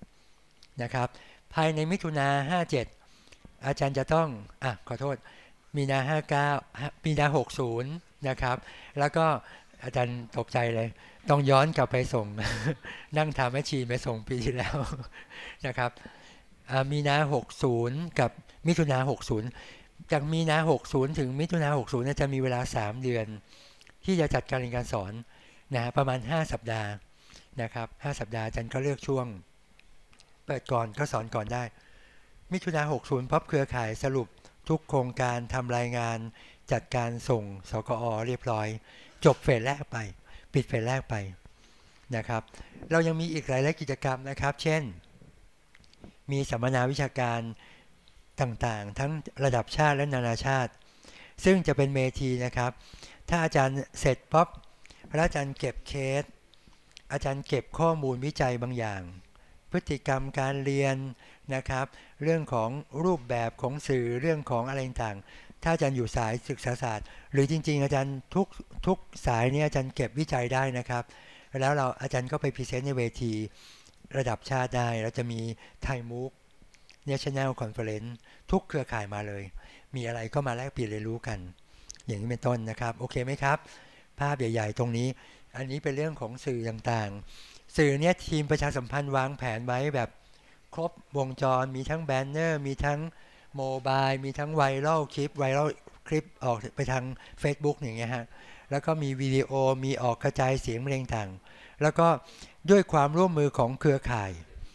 57นะครับภายในมิถุนา57อาจารย์จะต้องขอโทษมีนา59มีนา60นะครับแล้วก็อาจารย์ตกใจเลยต้องย้อนกลับไปส่ง นั่งทำแมชชีนไปส่งปีที่แล้ว นะครับมีนา60กับมิถุนา60จากมีนา60ถึงมิถุนา60จะมีเวลา3เดือนที่จะจัดการเรียนการสอนนะประมาณ5สัปดาห์นะครับ5สัปดาห์อาจารย์ก็เลือกช่วงเปิดก่อนก็สอนก่อนได้มิถุนา60พบเครือข่ายสรุปทุกโครงการทำรายงานจัดการส่งสกอเรียบร้อยจบเฟสแรกไปปิดเฟสแรกไปนะครับเรายังมีอีกหลายกิจกรรมนะครับเช่นมีสัมมนาวิชาการต่างๆทั้งระดับชาติและนานาชาติซึ่งจะเป็นเมทีนะครับถ้าอาจารย์เสร็จป๊อบแล้วอาจารย์เก็บเคสอาจารย์เก็บข้อมูลวิจัยบางอย่างพฤติกรรมการเรียนนะครับเรื่องของรูปแบบของสื่อเรื่องของอะไรต่างๆถ้าอาจารย์อยู่สายศึกษาศาสตร์หรือจริงๆอาจารย์ทุกสายนี้อาจารย์เก็บวิจัยได้นะครับแล้วอาจารย์ก็ไปพรีเซนต์ในเวทีระดับชาติได้เราจะมีไทยมูฟ National Conference ทุกเครือข่ายมาเลยมีอะไรก็มาแลกเปลี่ยนเรียนรู้กันอย่างนี้เป็นต้นนะครับโอเคไหมครับภาพใหญ่ๆตรงนี้อันนี้เป็นเรื่องของสื่อต่างๆสื่อเนี้ยทีมประชาสัมพันธ์วางแผนไว้แบบครบวงจรมีทั้งแบนเนอร์มีทั้งโมบายมีทั้งไวรัลคลิปออกไปทาง Facebook อย่างเงี้ยฮะแล้วก็มีวิดีโอมีออกกระจายเสียงอะไรต่างๆแล้วก็ด้วยความร่วมมือของเครือข่าย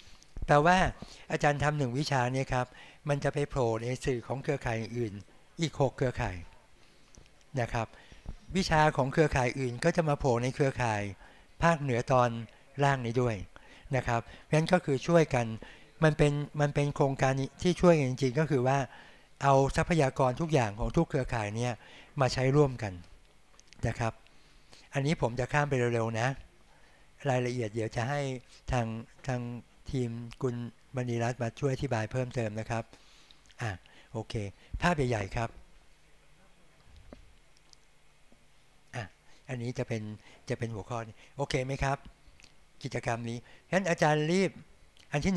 แปลว่าอาจารย์ทำ1วิชาเนี่ยครับมันจะไปโผล่ในสื่อของเครือข่ายอื่นอีก6เครือข่ายนะครับวิชาของเครือข่ายอื่นก็จะมาโผล่ในเครือข่ายภาคเหนือตอนล่างนี้ด้วยนะครับเพราะฉะนั้นก็คือช่วยกันมันเป็นโครงการที่ช่วยกันจริงๆก็คือว่าเอาทรัพยากรทุกอย่างของทุกเครือข่ายเนี่ยมาใช้ร่วมกันนะครับอันนี้ผมจะข้ามไปเร็วๆนะรายละเอียดเดี๋ยวจะให้ทางทีมคุณมณีรัตน์มาช่วยอธิบายเพิ่มเติมนะครับโอเคภาพใหญ่ๆครับอันนี้จะเป็นหัวข้อโอเคไหมครับกิจกรรมนี้งั้นอาจารย์รีบอันที่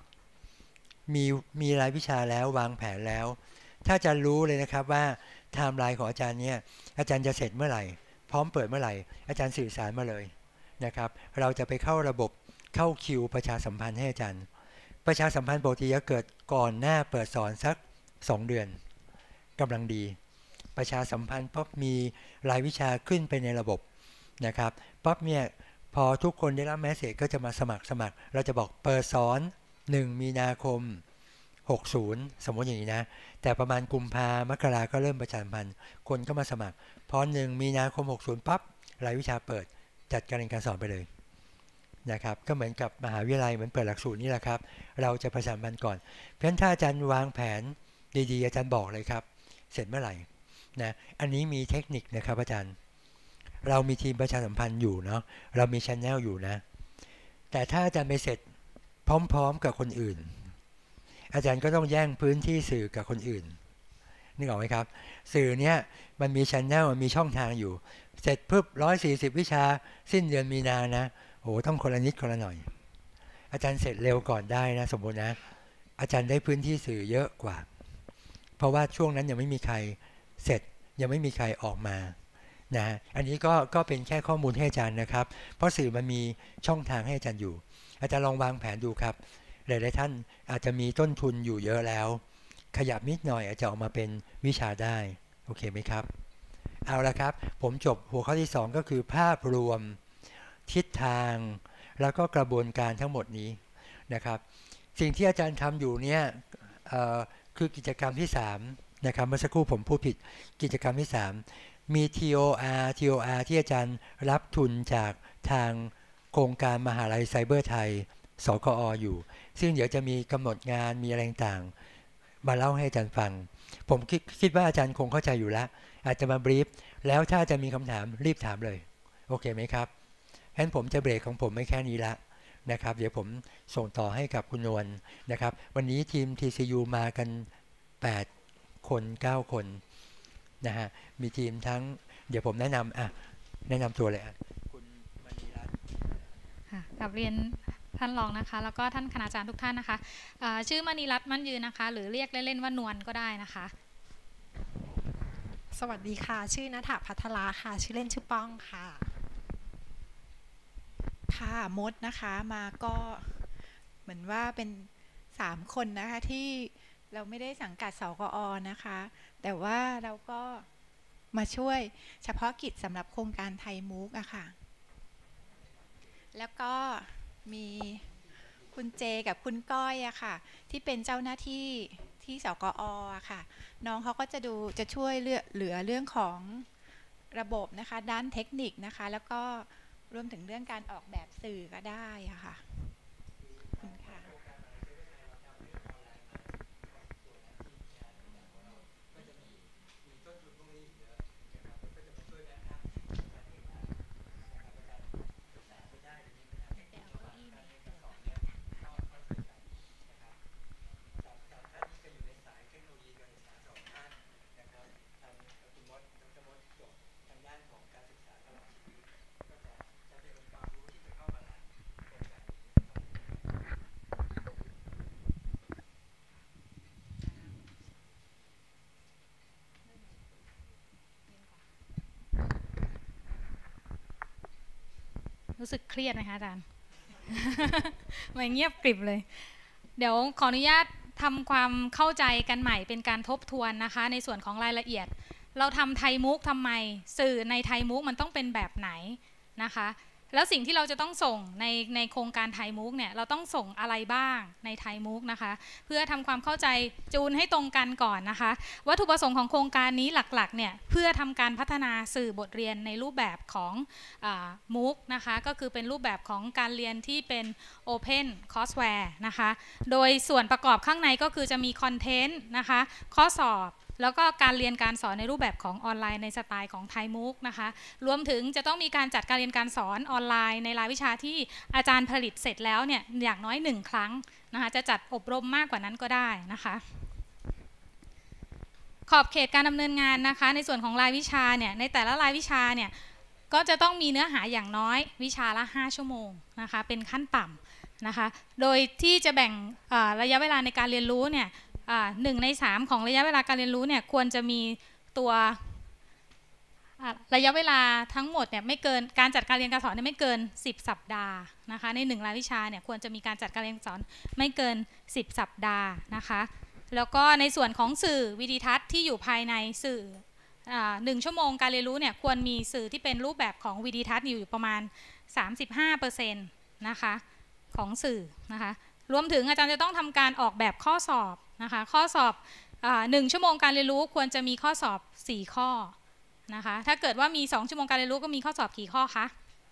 1มีรายวิชาแล้ววางแผนแล้วถ้าอาจารย์รู้เลยนะครับว่าไทม์ไลน์ของอาจารย์เนี่ยอาจารย์จะเสร็จเมื่อไหร่พร้อมเปิดเมื่อไหร่อาจารย์สื่อสารมาเลยนะครับเราจะไปเข้าระบบเข้าคิวประชาสัมพันธ์ให้อาจารย์ประชาสัมพันธ์ปกติจะเกิดก่อนหน้าเปิดสอนสัก2 เดือนกำลังดีประชาสัมพันธ์ปั๊บมีรายวิชาขึ้นไปในระบบนะครับปั๊บเนี่ยพอทุกคนได้รับแมสเสจก็จะมาสมัครเราจะบอกเปิดสอน1 มีนาคม60สมมติอย่างนี้นะแต่ประมาณกุมภามกราก็เริ่มประชาสัมพันธ์คนก็มาสมัครพอ1 มีนาคม60ปั๊บรายวิชาเปิดจัดการเรียนการสอนไปเลยนะครับก็เหมือนกับมหาวิทยาลัยเหมือนเปิดหลักสูตรนี่แหละครับเราจะประชาสัมพันธ์ก่อนเพราะฉะนั้นถ้าอาจารย์วางแผนดีๆอาจารย์บอกเลยครับเสร็จเมื่อไหร่นะอันนี้มีเทคนิคนะครับอาจารย์เรามีทีมประชาสัมพันธ์อยู่เนาะเรามี channel อยู่นะแต่ถ้าอาจารย์ไปเสร็จพร้อมๆกับคนอื่นอาจารย์ก็ต้องแย่งพื้นที่สื่อกับคนอื่นนึกออกไหมครับสื่อเนี้ยมันมี channel มันมีช่องทางอยู่เสร็จปุ๊บ140วิชาสิ้นเดือนมีนานะโอ้ต้องคนละนิดคนละหน่อยอาจารย์เสร็จเร็วก่อนได้นะสมมตินะอาจารย์ได้พื้นที่สื่อเยอะกว่าเพราะว่าช่วงนั้นยังไม่มีใครเสร็จยังไม่มีใครออกมานะอันนี้ก็เป็นแค่ข้อมูลให้อาจารย์นะครับเพราะสื่อมันมีช่องทางให้อาจารย์อยู่อาจารย์ลองวางแผนดูครับหลายๆท่านอาจจะมีต้นทุนอยู่เยอะแล้วขยับนิดหน่อยอาจจะออกมาเป็นวิชาได้โอเคไหมครับเอาละครับผมจบหัวข้อที่2ก็คือภาพรวมทิศทางแล้วก็กระบวนการทั้งหมดนี้นะครับสิ่งที่อาจารย์ทำอยู่เนี่ยคือกิจกรรมที่3นะครับเมื่อสักครู่ผมพูดผิดกิจกรรมที่3มี TOR ที่อาจารย์รับทุนจากทางโครงการมหาลัยไซเบอร์ไทยสกออยู่ซึ่งเดี๋ยวจะมีกำหนดงานมีอะไรต่างมาเล่าให้อาจารย์ฟังผมคิดว่าอาจารย์คงเข้าใจอยู่แล้วอาจจะมาบรีฟแล้วถ้าจะมีคำถามรีบถามเลยโอเคไหมครับฉะนั้นผมจะเบรกของผมไม่แค่นี้ละนะครับเดี๋ยวผมส่งต่อให้กับคุณนวลนะครับวันนี้ทีม TCU มากัน8 คน 9 คนนะฮะมีทีมทั้งเดี๋ยวผมแนะนำตัวเลยคุณมณีรัตน์ค่ะกับเรียนท่านรองนะคะแล้วก็ท่านคณาจารย์ทุกท่านนะคะชื่อมณีรัตน์มั่นยืนนะคะหรือเรียกเล่นๆว่านวลก็ได้นะคะสวัสดีค่ะชื่อณฐาภัทราค่ะชื่อเล่นชื่อป้องค่ะค่ะมดนะคะมาก็เหมือนว่าเป็น3 คนนะคะที่เราไม่ได้สังกัดสกอ.นะคะแต่ว่าเราก็มาช่วยเฉพาะกิจสำหรับโครงการไทยมุกอะค่ะแล้วก็มีคุณเจกับคุณก้อยอะค่ะที่เป็นเจ้าหน้าที่ที่สกอ.อะค่ะน้องเขาก็จะช่วยเหลือเรื่องของระบบนะคะด้านเทคนิคนะคะแล้วก็รวมถึงเรื่องการออกแบบสื่อก็ได้อะค่ะคุณค่ะรู้สึกเครียดนะคะอาจารย์ ไม่เงียบกริบเลยเดี๋ยวขออนุญาตทำความเข้าใจกันใหม่เป็นการทบทวนนะคะในส่วนของรายละเอียดเราทำไทยมุกทำไมสื่อในไทยมุกมันต้องเป็นแบบไหนนะคะแล้วสิ่งที่เราจะต้องส่งในโครงการไทยมุกเนี่ยเราต้องส่งอะไรบ้างในไทยมุกนะคะเพื่อทำความเข้าใจจูนให้ตรงกันก่อนนะคะวัตถุประสงค์ของโครงการนี้หลักๆเนี่ยเพื่อทำการพัฒนาสื่อบทเรียนในรูปแบบของมุกนะคะก็คือเป็นรูปแบบของการเรียนที่เป็น Open Courseware นะคะโดยส่วนประกอบข้างในก็คือจะมีคอนเทนต์นะคะข้อสอบแล้วก็การเรียนการสอนในรูปแบบของออนไลน์ในสไตล์ของไทยมุกนะคะรวมถึงจะต้องมีการจัดการเรียนการสอนออนไลน์ในรายวิชาที่อาจารย์ผลิตเสร็จแล้วเนี่ยอย่างน้อย1 ครั้งนะคะจะจัดอบรมมากกว่านั้นก็ได้นะคะขอบเขตการดำเนินงานนะคะในส่วนของรายวิชาเนี่ยในแต่ละรายวิชาเนี่ยก็จะต้องมีเนื้อหาอย่างน้อยวิชาละ5 ชั่วโมงนะคะเป็นขั้นต่ำนะคะโดยที่จะแบ่งระยะเวลาในการเรียนรู้เนี่ย1 ใน 3ของระยะเวลาการเรียนรู้เนี่ยควรจะมีตัวระยะเวลาทั้งหมดเนี่ยไม่เกินการจัดการเรียนการสอนเนี่ยไม่เกิน10 สัปดาห์นะคะใน1 รายวิชาเนี่ยควรจะมีการจัดการเรียนการสอนไม่เกิน10 สัปดาห์นะคะแล้วก็ในส่วนของสื่อวิดีทัศน์ที่อยู่ภายในสื่อ1 ชั่วโมงการเรียนรู้เนี่ยควรมีสื่อที่เป็นรูปแบบของวิดีทัศน์อยู่ประมาณ 35% นะคะของสื่อนะคะรวมถึงอาจารย์จะต้องทำการออกแบบข้อสอบนะคะข้อสอบ1 ชั่วโมงการเรียนรู้ควรจะมีข้อสอบ4 ข้อนะคะถ้าเกิดว่ามี2 ชั่วโมงการเรียนรู้ก็มีข้อสอบกี่ข้อคะ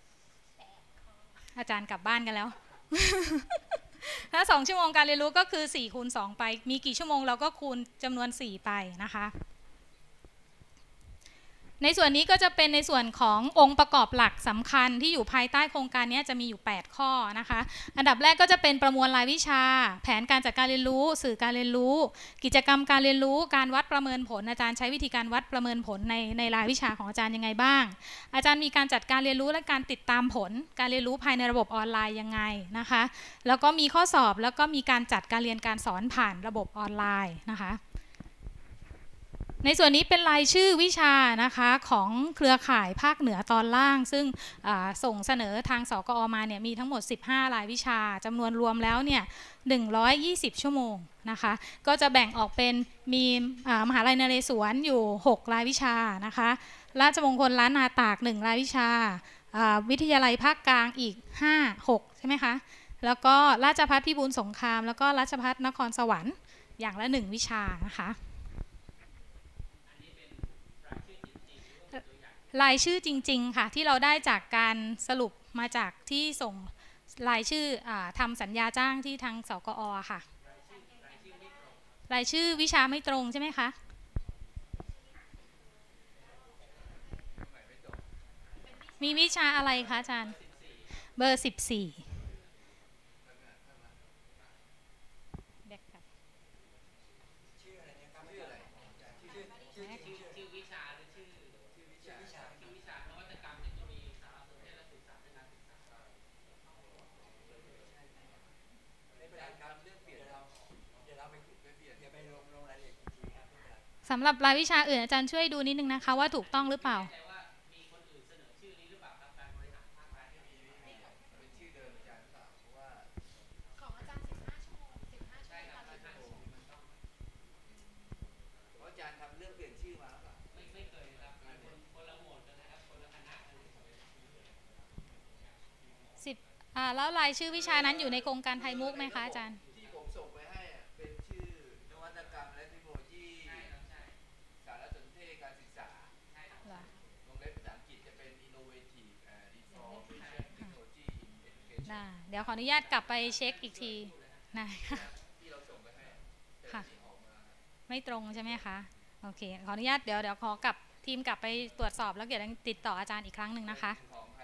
อาจารย์กลับบ้านกันแล้ว ถ้า2 ชั่วโมงการเรียนรู้ก็คือ4 คูณ 2ไปมีกี่ชั่วโมงเราก็คูณจำนวน4ไปนะคะในส่วนนี้ก็จะเป็นในส่วนขององค์ประกอบหลักสำคัญที่อยู่ภายใต้โครงการนี้จะมีอยู่8 ข้อนะคะอันดับแรกก็จะเป็นประมวลรายวิชาแผนการจัดการเรียนรู้สื่อการเรียนรู้กิจกรรมการเรียนรู้การวัดประเมินผลอาจารย์ใช้วิธีการวัดประเมินผลในรายวิชาของอาจารย์ยังไงบ้างอาจารย์มีการจัดการเรียนรู้และการติดตามผลการเรียนรู้ภายในระบบออนไลน์ยังไงนะคะแล้วก็มีข้อสอบแล้วก็มีการจัดการเรียนการสอนผ่านระบบออนไลน์นะคะในส่วนนี้เป็นรายชื่อวิชานะคะของเครือข่ายภาคเหนือตอนล่างซึ่งส่งเสนอทางสกอ.มาเนี่ยมีทั้งหมด15 รายวิชาจำนวนรวมแล้วเนี่ย120 ชั่วโมงนะคะก็จะแบ่งออกเป็นมีมหาลัยนเรศวรอยู่6 รายวิชานะคะราชมงคลล้านนาตาก1 รายวิชาวิทยาลัยภาคกลางอีก6ใช่ไหมคะแล้วก็ราชภัฏพิบูลสงครามแล้วก็ราชภัฏนครสวรรค์อย่างละ1 วิชานะคะรายชื่อจริงๆค่ะที่เราได้จากการสรุปมาจากที่ส่งรายชื่อทำสัญญาจ้างที่ทางสกอ.ค่ะรายชื่อวิชาไม่ตรงใช่ไหมคะมีวิชาอะไรคะอาจารย์เบอร์14สำหรับรายวิชาอื่นอาจารย์ช่วยดูนิดนึงนะคะว่าถูกต้องหรือเปล่าแล้วรายชื่อวิชานั้นอยู่ในโครงการไทยมุกไหมคะอาจารย์ที่ผมส่งไปให้เป็นชื่อนวัตกรรมและเทคโนโลยีสารสนเทศการศึกษาวงเล็บภาษาอังกฤษจะเป็น innovative information technology in education เดี๋ยวขออนุญาตกลับไปเช็คอีกทีนะคะที่เราส่งไปให้ค่ะไม่ตรงใช่ไหมคะโอเคขออนุญาตเดี๋ยวขอกลับทีมกลับไปตรวจสอบแล้วเดี๋ยวติดต่ออาจารย์อีกครั้งหนึ่งนะคะ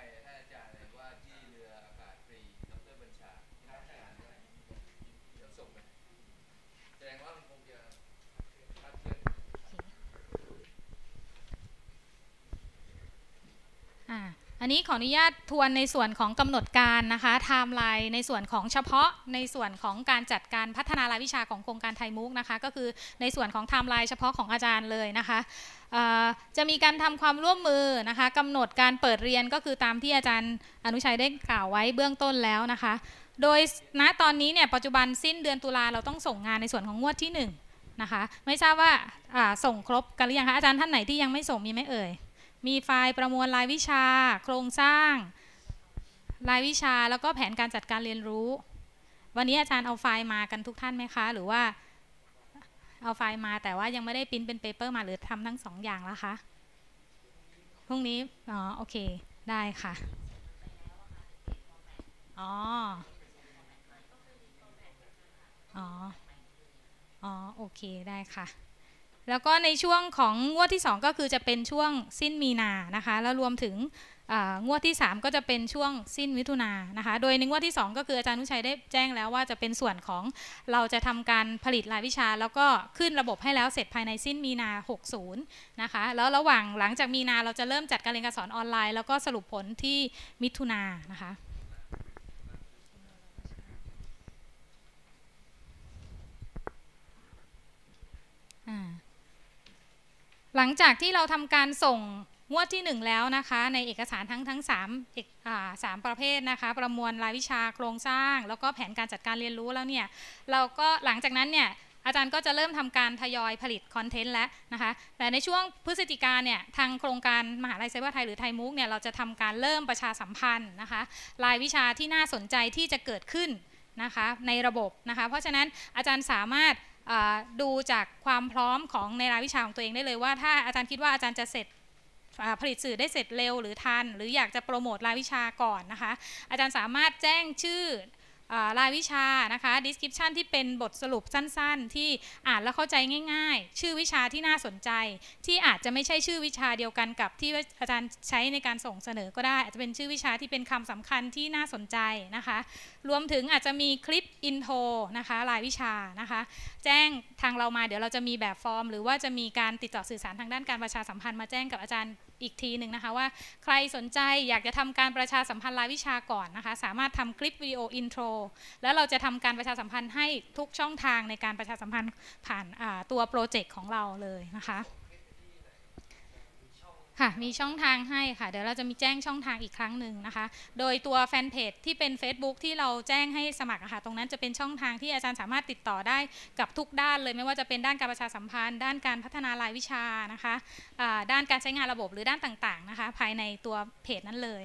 อันนี้ขออนุญาตทวนในส่วนของกำหนดการนะคะไทม์ไลน์ในส่วนของเฉพาะในส่วนของการจัดการพัฒนารายวิชาของโครงการไทยมุกนะคะก็คือในส่วนของไทม์ไลน์เฉพาะของอาจารย์เลยนะคะจะมีการทำความร่วมมือนะคะกำหนดการเปิดเรียนก็คือตามที่อาจารย์อนุชัยได้กล่าวไว้เบื้องต้นแล้วนะคะโดยณตอนนี้เนี่ยปัจจุบันสิ้นเดือนตุลาเราต้องส่งงานในส่วนของงวดที่1นะคะไม่ทราบว่าส่งครบกันหรือยังคะอาจารย์ท่านไหนที่ยังไม่ส่งมีไหมเอ่ยมีไฟล์ประมวลรายวิชาโครงสร้างรายวิชาแล้วก็แผนการจัดการเรียนรู้วันนี้อาจารย์เอาไฟล์มากันทุกท่านไหมคะหรือว่าเอาไฟล์มาแต่ว่ายังไม่ได้พิมพ์เป็นเปเปอร์มาหรือทำทั้งสองอย่างแล้วคะพรุ่งนี้อ๋อโอเคได้ค่ะอ๋ออ๋ออ๋อโอเคได้ค่ะแล้วก็ในช่วงของงวดที่2ก็คือจะเป็นช่วงสิ้นมีนานะคะแล้วรวมถึงงวดที่3ก็จะเป็นช่วงสิ้นมิถุนายนนะคะโดยในงวดที่2ก็คืออาจารย์นุชัยได้แจ้งแล้วว่าจะเป็นส่วนของเราจะทำการผลิตรายวิชาแล้วก็ขึ้นระบบให้แล้วเสร็จภายในสิ้นมีนา60นะคะแล้วระหว่างหลังจากมีนาเราจะเริ่มจัดการเรียนการสอนออนไลน์แล้วก็สรุปผลที่มิถุนายนนะคะหลังจากที่เราทำการส่งงวดที่1แล้วนะคะในเอกสารทั้ง3ประเภทนะคะประมวลรายวิชาโครงสร้างแล้วก็แผนการจัดการเรียนรู้แล้วเนี่ยเราก็หลังจากนั้นเนี่ยอาจารย์ก็จะเริ่มทำการทยอยผลิตคอนเทนต์แล้วนะคะแต่ในช่วงพฤศจิกาเนี่ยทางโครงการมหาลัยไซเบอร์ไทยหรือไทยมุกเนี่ยเราจะทำการเริ่มประชาสัมพันธ์นะคะรายวิชาที่น่าสนใจที่จะเกิดขึ้นนะคะในระบบนะคะเพราะฉะนั้นอาจารย์สามารถดูจากความพร้อมของในรายวิชาของตัวเองได้เลยว่าถ้าอาจารย์คิดว่าอาจารย์จะเสร็จผลิตสื่อได้เสร็จเร็วหรือทันหรืออยากจะโปรโมทรายวิชาก่อนนะคะอาจารย์สามารถแจ้งชื่อรายวิชานะคะ description ที่เป็นบทสรุปสั้นๆที่อ่านแล้วเข้าใจง่ายๆชื่อวิชาที่น่าสนใจที่อาจจะไม่ใช่ชื่อวิชาเดียวกันกับที่อาจารย์ใช้ในการส่งเสนอก็ได้อาจจะเป็นชื่อวิชาที่เป็นคำสำคัญที่น่าสนใจนะคะรวมถึงอาจจะมีคลิปอินโทรนะคะรายวิชานะคะแจ้งทางเรามาเดี๋ยวเราจะมีแบบฟอร์มหรือว่าจะมีการติดต่อสื่อสารทางด้านการประชาสัมพันธ์มาแจ้งกับอาจารย์อีกทีหนึ่งนะคะว่าใครสนใจอยากจะทำการประชาสัมพันธ์รายวิชาก่อนนะคะสามารถทำคลิปวิดีโออินโทรแล้วเราจะทำการประชาสัมพันธ์ให้ทุกช่องทางในการประชาสัมพันธ์ผ่านตัวโปรเจกต์ของเราเลยนะคะค่ะมีช่องทางให้ค่ะเดี๋ยวเราจะมีแจ้งช่องทางอีกครั้งหนึ่งนะคะโดยตัวแฟนเพจที่เป็น Facebook ที่เราแจ้งให้สมัครค่ะตรงนั้นจะเป็นช่องทางที่อาจารย์สามารถติดต่อได้กับทุกด้านเลยไม่ว่าจะเป็นด้านการประชาสัมพันธ์ด้านการพัฒนารายวิชานะคะด้านการใช้งานระบบหรือด้านต่างๆนะคะภายในตัวเพจนั้นเลย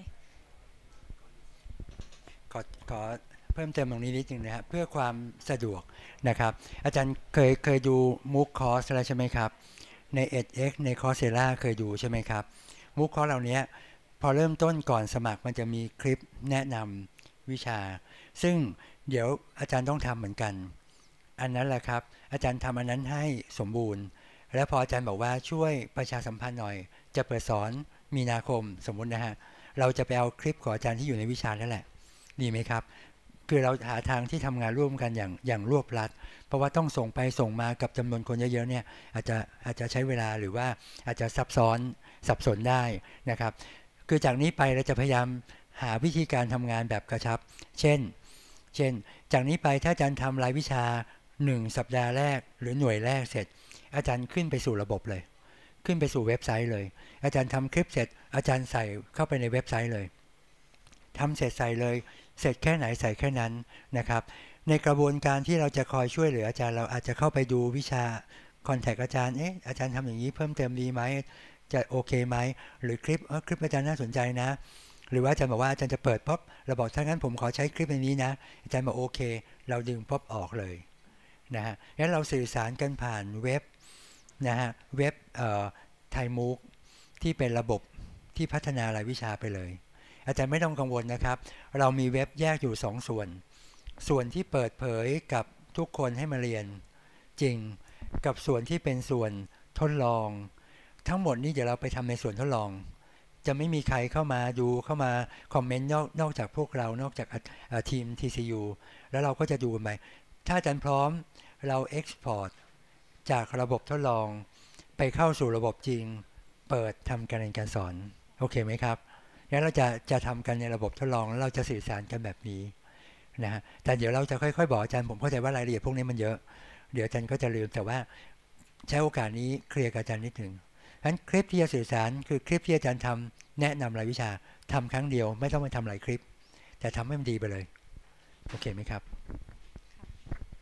ขอเพิ่มเติมตรงนี้นิดนึงนะครับเพื่อความสะดวกนะครับอาจารย์เคยดูมูคคอร์สแล้วใช่ไหมครับใน edX ใน Coursera เคยดูใช่ไหมครับมูคคอร์สเหล่านี้พอเริ่มต้นก่อนสมัครมันจะมีคลิปแนะนำวิชาซึ่งเดี๋ยวอาจารย์ต้องทำเหมือนกันอันนั้นแหละครับอาจารย์ทำอันนั้นให้สมบูรณ์แล้วพออาจารย์บอกว่าช่วยประชาสัมพันธ์หน่อยจะเปิดสอนมีนาคมสมมุตินะฮะเราจะไปเอาคลิปของอาจารย์ที่อยู่ในวิชานั่นแหละดีไหมครับคือเราหาทางที่ทำงานร่วมกันอย่างรวบรัดเพราะว่าต้องส่งไปส่งมากับจำนวนคนเยอะๆเนี่ยอาจจะใช้เวลาหรือว่าอาจจะซับซ้อนสับสนได้นะครับคือจากนี้ไปเราจะพยายามหาวิธีการทำงานแบบกระชับเช่นจากนี้ไปถ้าอาจารย์ทำรายวิชา1สัปดาห์แรกหรือหน่วยแรกเสร็จอาจารย์ขึ้นไปสู่ระบบเลยขึ้นไปสู่เว็บไซต์เลยอาจารย์ทำคลิปเสร็จอาจารย์ใส่เข้าไปในเว็บไซต์เลยทำเสร็จใส่เลยเสร็จแค่ไหนใส่แค่นั้นนะครับในกระบวนการที่เราจะคอยช่วยเหลืออาจารย์เราอาจจะเข้าไปดูวิชาคอนแทคอาจารย์อาจารย์ทำอย่างนี้เพิ่มเติมดีไหมจะโอเคไหมหรือคลิปอาจารย์น่าสนใจนะหรือว่าอาจารย์บอกว่าอาจารย์จะเปิดป๊อปเราบอกถ้างั้นผมขอใช้คลิปในนี้นะอาจารย์บอกโอเคเราดึงป๊อปออกเลยนะฮะงั้นเราสื่อสารกันผ่านเว็บนะฮะเว็บไทยมูกที่เป็นระบบที่พัฒนารายวิชาไปเลยอาจารย์ไม่ต้องกังวลนะครับเรามีเว็บแยกอยู่2ส่วนที่เปิดเผยกับทุกคนให้มาเรียนจริงกับส่วนที่เป็นส่วนทดลองทั้งหมดนี้เดี๋ยวเราไปทำในส่วนทดลองจะไม่มีใครเข้ามาดูเข้ามาคอมเมนต์นอกจากพวกเรานอกจากทีม TCU แล้วเราก็จะดูไปถ้าอาจารย์พร้อมเรา Export จากระบบทดลองไปเข้าสู่ระบบจริงเปิดทำการเรียนการสอนโอเคไหมครับงั้นเราจะทำกันในระบบทดลองแล้วเราจะสื่อสารกันแบบนี้นะฮะแต่เดี๋ยวเราจะค่อยๆบอกอาจารย์ผมเข้าใจว่ารายละเอียดพวกนี้มันเยอะเดี๋ยวอาจารย์ก็จะลืมแต่ว่าใช้โอกาสนี้เคลียร์กับอาจารย์นิดหนึ่งงั้นคลิปที่จะสื่อสารคือคลิปที่อาจารย์ทำแนะนำรายวิชาทำครั้งเดียวไม่ต้องไปทำหลายคลิปแต่ทำให้มันดีไปเลยโอเคไหมครับ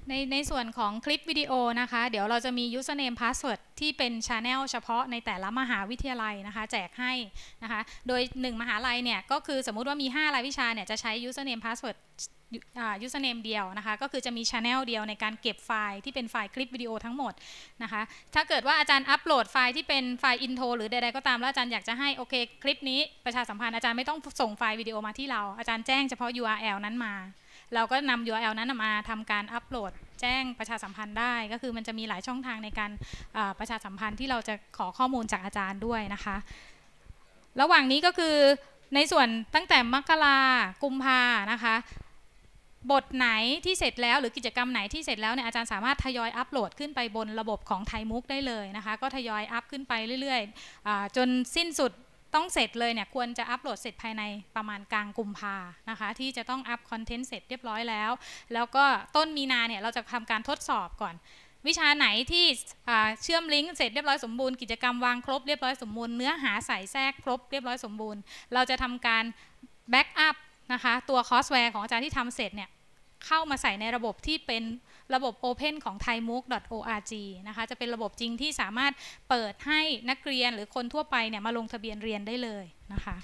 ในส่วนของคลิปวิดีโอนะคะเดี๋ยวเราจะมี username password ที่เป็น channel เฉพาะในแต่ละมหาวิทยาลัยนะคะแจกให้นะคะโดย1มหาลัยเนี่ยก็คือสมมุติว่ามี5รายวิชาเนี่ยจะใช้ username password username เดียวนะคะก็คือจะมี channel เดียวในการเก็บไฟล์ที่เป็นไฟล์คลิปวิดีโอทั้งหมดนะคะถ้าเกิดว่าอาจารย์อัปโหลดไฟล์ที่เป็นไฟล์ intro หรือใดๆก็ตามแล้วอาจารย์อยากจะให้โอเคคลิปนี้ประชาสัมพันธ์อาจารย์ไม่ต้องส่งไฟล์วิดีโอมาที่เราอาจารย์แจ้งเฉพาะ URL นั้นมาเราก็นำ URL นั้นมาทำการอัปโหลดแจ้งประชาสัมพันธ์ได้ก็คือมันจะมีหลายช่องทางในการประชาสัมพันธ์ที่เราจะขอข้อมูลจากอาจารย์ด้วยนะคะระหว่างนี้ก็คือในส่วนตั้งแต่มกรากุมภานะคะบทไหนที่เสร็จแล้วหรือกิจกรรมไหนที่เสร็จแล้วเนี่ยอาจารย์สามารถทยอยอัปโหลดขึ้นไปบนระบบของไทยมุกได้เลยนะคะก็ทยอยอัปขึ้นไปเรื่อยๆจนสิ้นสุดต้องเสร็จเลยเนี่ยควรจะอัปโหลดเสร็จภายในประมาณกลางกุมภานะคะที่จะต้องอัปคอนเทนต์เสร็จเรียบร้อยแล้วก็ต้นมีนาเนี่ยเราจะทำการทดสอบก่อนวิชาไหนที่เชื่อมลิงก์เสร็จเรียบร้อยสมบูรณ์กิจกรรมวางครบเรียบร้อยสมบูรณ์เนื้อหาใส่แทรกครบเรียบร้อยสมบูรณ์เราจะทำการแบ็กอัพนะคะตัวคอร์สแวร์ของอาจารย์ที่ทำเสร็จเนี่ยเข้ามาใส่ในระบบที่เป็นระบบ Open ของ thaimook.org นะคะจะเป็นระบบจริงที่สามารถเปิดให้นักเรียนหรือคนทั่วไปเนี่ยมาลงทะเบียนเรียนได้เลยนะคะ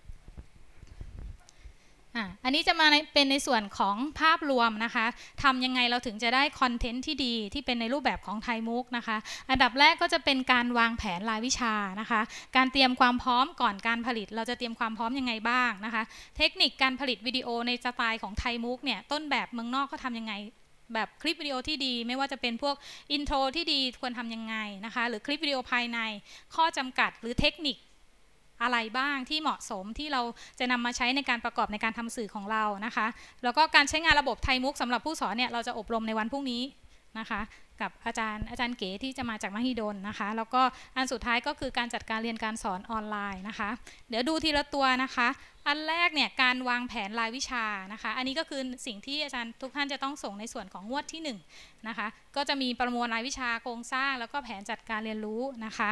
อันนี้จะมาเป็นในส่วนของภาพรวมนะคะทำยังไงเราถึงจะได้คอนเทนต์ที่ดีที่เป็นในรูปแบบของไทยมุกนะคะอันดับแรกก็จะเป็นการวางแผนรายวิชานะคะการเตรียมความพร้อมก่อนการผลิตเราจะเตรียมความพร้อมยังไงบ้างนะคะเทคนิคการผลิตวิดีโอในสไตล์ของไทยมุกเนี่ยต้นแบบเมืองนอกเขาทำยังไงแบบคลิปวิดีโอที่ดีไม่ว่าจะเป็นพวกอินโทรที่ดีควรทำยังไงนะคะหรือคลิปวิดีโอภายในข้อจำกัดหรือเทคนิคอะไรบ้างที่เหมาะสมที่เราจะนำมาใช้ในการประกอบในการทำสื่อของเรานะคะแล้วก็การใช้งานระบบไทยมุกสำหรับผู้สอนเนี่ยเราจะอบรมในวันพรุ่งนี้นะคะกับอาจารย์เก๋ที่จะมาจากมหิดลนะคะแล้วก็อันสุดท้ายก็คือการจัดการเรียนการสอนออนไลน์นะคะเดี๋ยวดูทีละตัวนะคะอันแรกเนี่ยการวางแผนรายวิชานะคะอันนี้ก็คือสิ่งที่อาจารย์ทุกท่านจะต้องส่งในส่วนของงวดที่1นะคะก็จะมีประมวลรายวิชาโครงสร้างแล้วก็แผนจัดการเรียนรู้นะคะ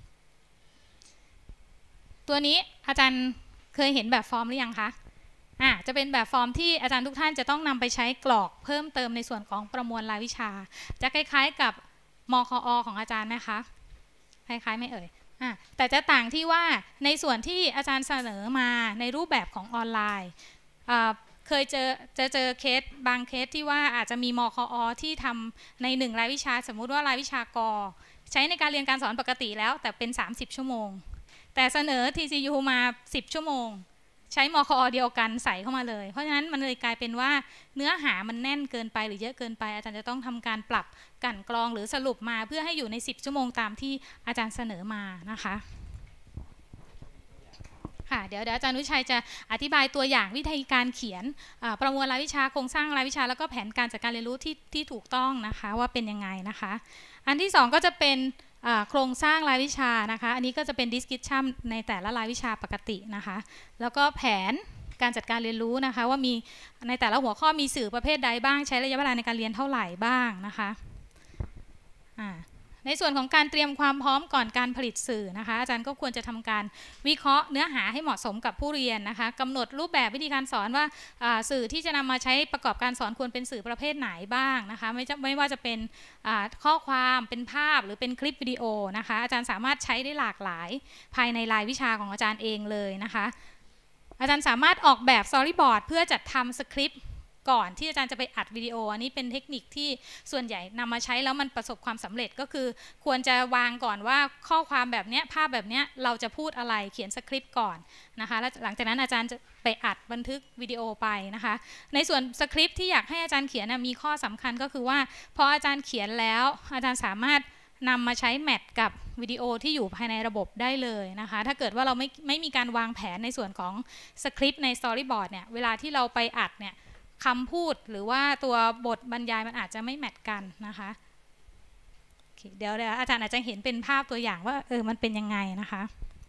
ตัวนี้อาจารย์เคยเห็นแบบฟอร์มหรือยังคะจะเป็นแบบฟอร์มที่อาจารย์ทุกท่านจะต้องนำไปใช้กรอกเพิ่มเติมในส่วนของประมวลรายวิชาจะคล้ายๆกับมคอของอาจารย์ไหมคะคล้ายๆไม่เอ่ยแต่จะต่างที่ว่าในส่วนที่อาจารย์เสนอมาในรูปแบบของออนไลน์เคยเจอเคสบางเคสที่ว่าอาจจะมีมคอที่ทำใน1รายวิชาสมมุติว่ารายวิชากใช้ในการเรียนการสอนปกติแล้วแต่เป็น30ชั่วโมงแต่เสนอ TCU มา10ชั่วโมงใช้มคอเดียวกันใส่เข้ามาเลยเพราะฉะนั้นมันเลยกลายเป็นว่าเนื้อหามันแน่นเกินไปหรือเยอะเกินไปอาจารย์จะต้องทำการปรับกลั่นกรองหรือสรุปมาเพื่อให้อยู่ใน10ชั่วโมงตามที่อาจารย์เสนอมานะคะค่ะเดี๋ยวอาจารย์วิชัยจะอธิบายตัวอย่างวิธีการเขียนประมวลรายวิชาโครงสร้างรายวิชาแล้วก็แผนการจัดการเรียนรู้ที่ถูกต้องนะคะว่าเป็นยังไงนะคะอันที่2ก็จะเป็นโครงสร้างรายวิชานะคะอันนี้ก็จะเป็น description ในแต่ละรายวิชาปกตินะคะแล้วก็แผนการจัดการเรียนรู้นะคะว่ามีในแต่ละหัวข้อมีสื่อประเภทใดบ้างใช้ระยะเวลาในการเรียนเท่าไหร่บ้างนะคะในส่วนของการเตรียมความพร้อมก่อนการผลิตสื่อนะคะอาจารย์ก็ควรจะทำการวิเคราะห์เนื้อหาให้เหมาะสมกับผู้เรียนนะคะกำหนดรูปแบบวิธีการสอนว่าสื่อที่จะนำมาใช้ประกอบการสอนควรเป็นสื่อประเภทไหนบ้างนะคะไม่ว่าจะเป็นข้อความเป็นภาพหรือเป็นคลิปวิดีโอนะคะอาจารย์สามารถใช้ได้หลากหลายภายในรายวิชาของอาจารย์เองเลยนะคะอาจารย์สามารถออกแบบสตอรี่บอร์ดเพื่อจัดทำสคริปต์ก่อนที่อาจารย์จะไปอัดวิดีโออันนี้เป็นเทคนิคที่ส่วนใหญ่นำมาใช้แล้วมันประสบความสำเร็จก็คือควรจะวางก่อนว่าข้อความแบบนี้ภาพแบบนี้เราจะพูดอะไรเขียนสคริปต์ก่อนนะคะแล้วหลังจากนั้นอาจารย์จะไปอัดบันทึกวิดีโอไปนะคะในส่วนสคริปต์ที่อยากให้อาจารย์เขียนมีข้อสำคัญก็คือว่าพออาจารย์เขียนแล้วอาจารย์สามารถนำมาใช้แมทกับวิดีโอที่อยู่ภายในระบบได้เลยนะคะถ้าเกิดว่าเราไม่มีการวางแผนในส่วนของสคริปต์ในสตอรี่บอร์ดเนี่ยเวลาที่เราไปอัดเนี่ยคำพูดหรือว่าตัวบทบรรยายมันอาจจะไม่แมทกันนะคะเดี๋ยวอาจารย์อาจจะเห็นเป็นภาพตัวอย่างว่ามันเป็นยังไงนะคะ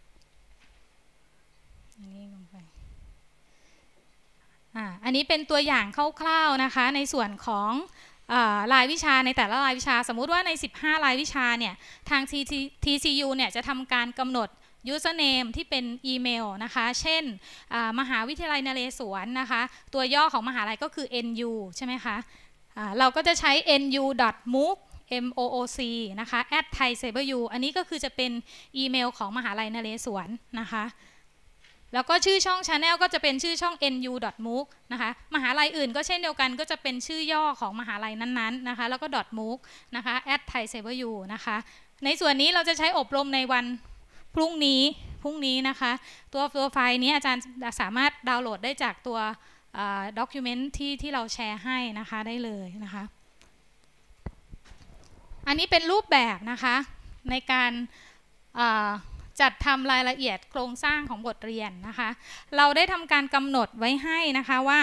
อันนี้เป็นตัวอย่างคร่าวๆนะคะในส่วนของรายวิชาในแต่ละรายวิชาสมมุติว่าใน15รายวิชาเนี่ยทาง TCU เนี่ยจะทำการกำหนดusername ที่เป็นอีเมลนะคะเช่นมหาวิทยาลัยนเรศวรนะคะตัวย่อของมหาลัยก็คือ NU ใช่ไหมคะเราก็จะใช้ nu.mooc mooc นะคะ @thaisaberu อันนี้ก็คือจะเป็นอีเมลของมหาลัยนเรศวรนะคะแล้วก็ชื่อช่อง Channel ก็จะเป็นชื่อช่อง nu.mooc นะคะมหาลัยอื่นก็เช่นเดียวกันก็จะเป็นชื่อย่อของมหาลัยนั้นๆนะคะแล้วก็ .mooc นะคะ @thaisaberu นะคะในส่วนนี้เราจะใช้อบรมในวันพรุ่งนี้นะคะตัวไฟล์นี้อาจารย์สามารถดาวน์โหลดได้จากตัวด็อกิวเมนต์ที่เราแชร์ให้นะคะได้เลยนะคะอันนี้เป็นรูปแบบนะคะในการจัดทำรายละเอียดโครงสร้างของบทเรียนนะคะเราได้ทำการกำหนดไว้ให้นะคะว่า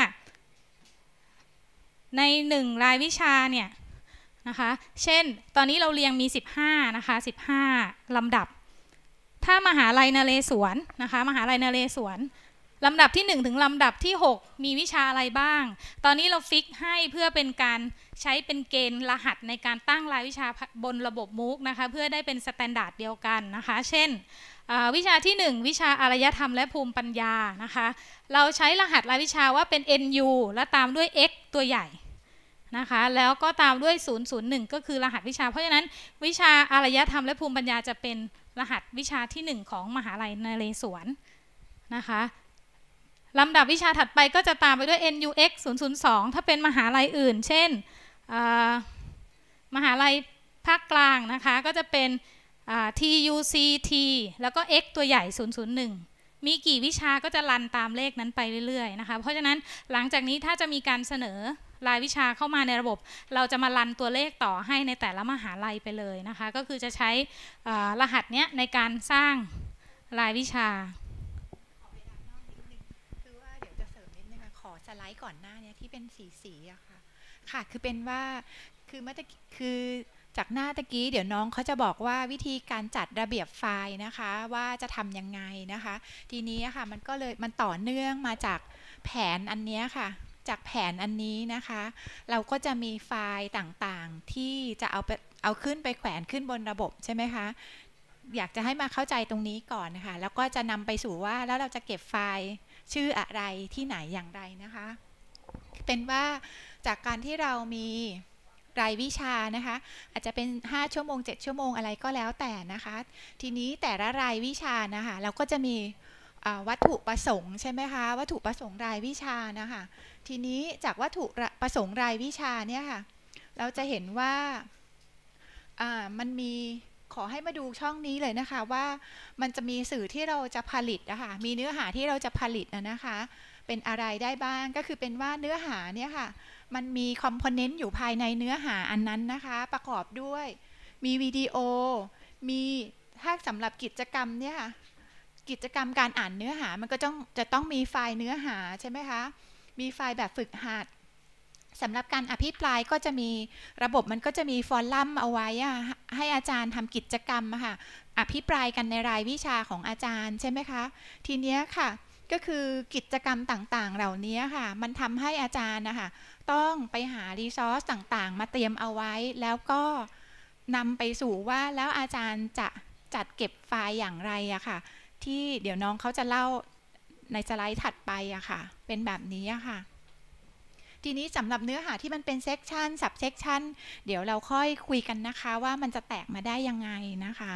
ใน1รายวิชาเนี่ยนะคะเช่นตอนนี้เราเรียงมี15นะคะ15ลำดับถ้ามหาลัยนเรศวรนะคะมหาลัยนเรศวรลำดับที่1ถึงลำดับที่6มีวิชาอะไรบ้างตอนนี้เราฟิกให้เพื่อเป็นการใช้เป็นเกณฑ์รหัสในการตั้งรายวิชาบนระบบ MOOC นะคะเพื่อได้เป็นสแตนดาร์ดเดียวกันนะคะเช่นวิชาที่1วิชาอารยธรรมและภูมิปัญญานะคะเราใช้รหัสรายวิชาว่าเป็น NU และตามด้วย X ตัวใหญ่นะคะแล้วก็ตามด้วย001ก็คือรหัสวิชาเพราะฉะนั้นวิชาอารยธรรมและภูมิปัญญาจะเป็นรหัสวิชาที่1ของมหาลัยนเรศวรนะคะลำดับวิชาถัดไปก็จะตามไปด้วย NUX 002ถ้าเป็นมหาลัยอื่นเช่นมหาลัยภาคกลางนะคะก็จะเป็นTUCT แล้วก็ X ตัวใหญ่001มีกี่วิชาก็จะรันตามเลขนั้นไปเรื่อยๆนะคะเพราะฉะนั้นหลังจากนี้ถ้าจะมีการเสนอรายวิชาเข้ามาในระบบเราจะมารันตัวเลขต่อให้ในแต่ละมหาลัยไปเลยนะคะก็คือจะใช้รหัสเนี้ยในการสร้างรายวิชาขอสไลด์ก่อนหน้านี้ที่เป็นสีอะค่ะค่ะคือเป็นว่าคือจากหน้าตะกี้เดี๋ยวน้องเขาจะบอกว่าวิธีการจัดระเบียบไฟล์นะคะว่าจะทำยังไงนะคะทีนี้ค่ะมันต่อเนื่องมาจากแผนอันนี้ค่ะจากแผนอันนี้นะคะเราก็จะมีไฟล์ต่างๆที่จะเอาขึ้นไปแขวนขึ้นบนระบบใช่ไหมคะอยากจะให้มาเข้าใจตรงนี้ก่อนนะคะแล้วก็จะนำไปสู่ว่าแล้วเราจะเก็บไฟล์ชื่ออะไรที่ไหนอย่างไรนะคะเป็นว่าจากการที่เรามีรายวิชานะคะอาจจะเป็น5ชั่วโมง7ชั่วโมงอะไรก็แล้วแต่นะคะทีนี้แต่ละรายวิชานะคะเราก็จะมีวัตถุประสงค์ใช่ไหมคะวัตถุประสงค์รายวิชานะคะทีนี้จากวัตถุประสงค์รายวิชาเนี่ยค่ะเราจะเห็นว่ามันมีขอให้มาดูช่องนี้เลยนะคะว่ามันจะมีสื่อที่เราจะผลิตนะคะมีเนื้อหาที่เราจะผลิตนะคะเป็นอะไรได้บ้างก็คือเป็นว่าเนื้อหาเนี่ยค่ะมันมีคอมโพเนนต์อยู่ภายในเนื้อหาอันนั้นนะคะประกอบด้วยมีวิดีโอมีถ้าสำหรับกิจกรรมเนี่ยค่ะกิจกรรมการอ่านเนื้อหามันก็จะต้องมีไฟล์เนื้อหาใช่ไหมคะมีไฟล์แบบฝึกหัดสำหรับการอภิปรายก็จะมีระบบมันก็จะมีฟอรัมเอาไว้ให้อาจารย์ทำกิจกรรมค่ะอภิปรายกันในรายวิชาของอาจารย์ใช่ไหมคะทีเนี้ยค่ะก็คือกิจกรรมต่างๆเหล่านี้ค่ะมันทำให้อาจารย์นะคะต้องไปหารีซอสต่างๆมาเตรียมเอาไว้แล้วก็นำไปสู่ว่าแล้วอาจารย์จะจัดเก็บไฟล์อย่างไรอะค่ะที่เดี๋ยวน้องเขาจะเล่าในสไลด์ถัดไปอะค่ะเป็นแบบนี้อะค่ะทีนี้สำหรับเนื้อหาที่มันเป็นเซกชันสับเซกชันเดี๋ยวเราค่อยคุยกันนะคะว่ามันจะแตกมาได้ยังไงนะคะ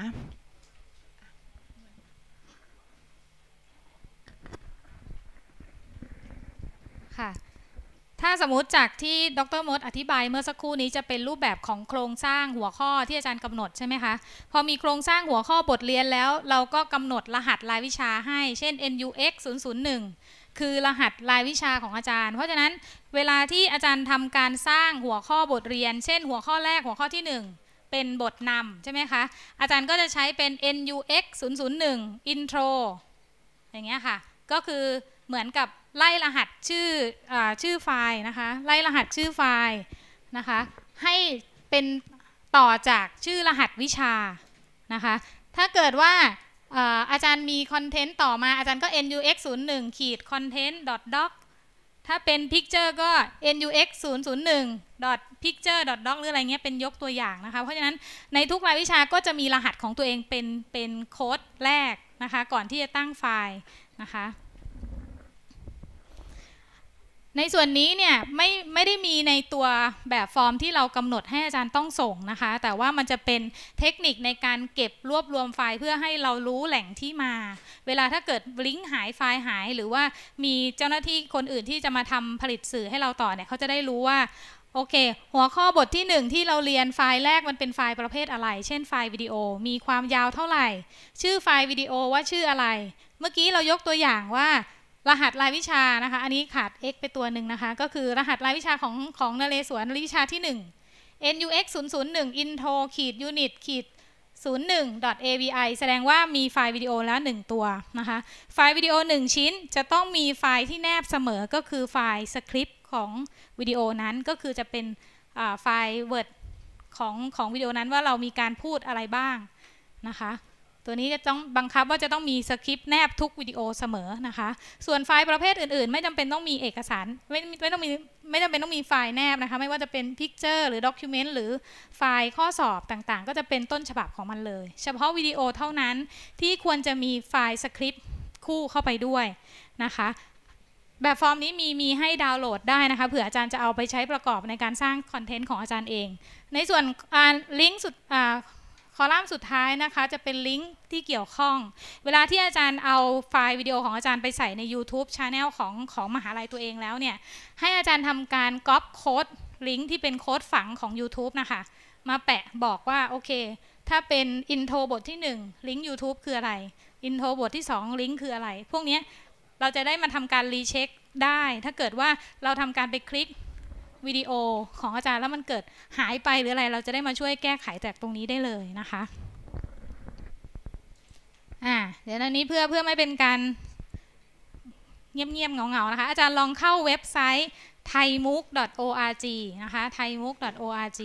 ค่ะถ้าสมมติจากที่ดร.มดอธิบายเมื่อสักครู่นี้จะเป็นรูปแบบของโครงสร้างหัวข้อที่อาจารย์กำหนดใช่ไหมคะพอมีโครงสร้างหัวข้อบทเรียนแล้วเราก็กำหนดรหัสรายวิชาให้เช่น NUX 001คือรหัสรายวิชาของอาจารย์เพราะฉะนั้นเวลาที่อาจารย์ทำการสร้างหัวข้อบทเรียนเช่นหัวข้อแรกหัวข้อที่1เป็นบทนำใช่ไหมคะอาจารย์ก็จะใช้เป็น NUX 001 Intro อย่างเงี้ยค่ะก็คือเหมือนกับไล่รหัสชื่อไฟล์นะคะไล่รหัสชื่อไฟล์นะคะให้เป็นต่อจากชื่อรหัสวิชานะคะถ้าเกิดว่าอาจารย์มีคอนเทนต์ต่อมาอาจารย์ก็ NUX 01 ขีด content doc ถ้าเป็น picture ก็ NUX 001 picture doc หรืออะไรเงี้ยเป็นยกตัวอย่างนะคะเพราะฉะนั้นในทุกรายวิชาก็จะมีรหัสของตัวเองเป็นโค้ดแรกนะคะก่อนที่จะตั้งไฟล์นะคะในส่วนนี้เนี่ยไม่ได้มีในตัวแบบฟอร์มที่เรากำหนดให้อาจารย์ต้องส่งนะคะแต่ว่ามันจะเป็นเทคนิคในการเก็บรวบรวมไฟล์เพื่อให้เรารู้แหล่งที่มาเวลาถ้าเกิดลิงก์หายไฟล์หายหรือว่ามีเจ้าหน้าที่คนอื่นที่จะมาทำผลิตสื่อให้เราต่อเนี่ยเขาจะได้รู้ว่าโอเคหัวข้อบทที่1ที่เราเรียนไฟล์แรกมันเป็นไฟล์ประเภทอะไรเช่นไฟล์วิดีโอมีความยาวเท่าไหร่ชื่อไฟล์วิดีโอว่าชื่ออะไรเมื่อกี้เรายกตัวอย่างว่ารหัสรายวิชานะคะอันนี้ขาด x ไปตัวหนึ่งนะคะก็คือรหัสรายวิชาของนเรศวรวิชาที่1 NUX 001 intro unit 01 .avi แสดงว่ามีไฟล์วิดีโอแล้ว1ตัวนะคะไฟล์วิดีโอ1ชิ้นจะต้องมีไฟล์ที่แนบเสมอก็คือไฟล์สคริปต์ของวิดีโอนั้นก็คือจะเป็นไฟล์ Word ของวิดีโอนั้นว่าเรามีการพูดอะไรบ้างนะคะตัวนี้จะต้องบังคับว่าจะต้องมีสคริปต์แนบทุกวิดีโอเสมอนะคะส่วนไฟล์ประเภทอื่นๆไม่จำเป็นต้องมีเอกสารไม่จำเป็นต้องมีไฟล์แนบนะคะไม่ว่าจะเป็น Picture หรือ Document หรือไฟล์ข้อสอบต่างๆก็จะเป็นต้นฉบับของมันเลยเฉพาะวิดีโอเท่านั้นที่ควรจะมีไฟล์สคริปต์คู่เข้าไปด้วยนะคะแบบฟอร์มนี้มีให้ดาวน์โหลดได้นะคะเผื่ออาจารย์จะเอาไปใช้ประกอบในการสร้างคอนเทนต์ของอาจารย์เองในส่วนลิงก์สุดคอลัมน์สุดท้ายนะคะจะเป็นลิงก์ที่เกี่ยวข้องเวลาที่อาจารย์เอาไฟล์วิดีโอของอาจารย์ไปใส่ใน YouTube Channel ของมหาลัยตัวเองแล้วเนี่ยให้อาจารย์ทำการก๊อปโค้ดลิงก์ที่เป็นโค้ดฝังของ YouTube นะคะมาแปะบอกว่าโอเคถ้าเป็นอินโทรบทที่1ลิงก์ YouTube คืออะไรอินโทรบทที่2ลิงก์คืออะไรพวกนี้เราจะได้มาทำการรีเช็คได้ถ้าเกิดว่าเราทำการไปคลิกวิดีโอของอาจารย์แล้วมันเกิดหายไปหรืออะไรเราจะได้มาช่วยแก้ไขจากตรงนี้ได้เลยนะคะเดี๋ยวนี้เพื่อไม่เป็นการเงียบๆเงาๆนะคะอาจารย์ลองเข้าเว็บไซต์ thaimook.org นะคะ thaimook.org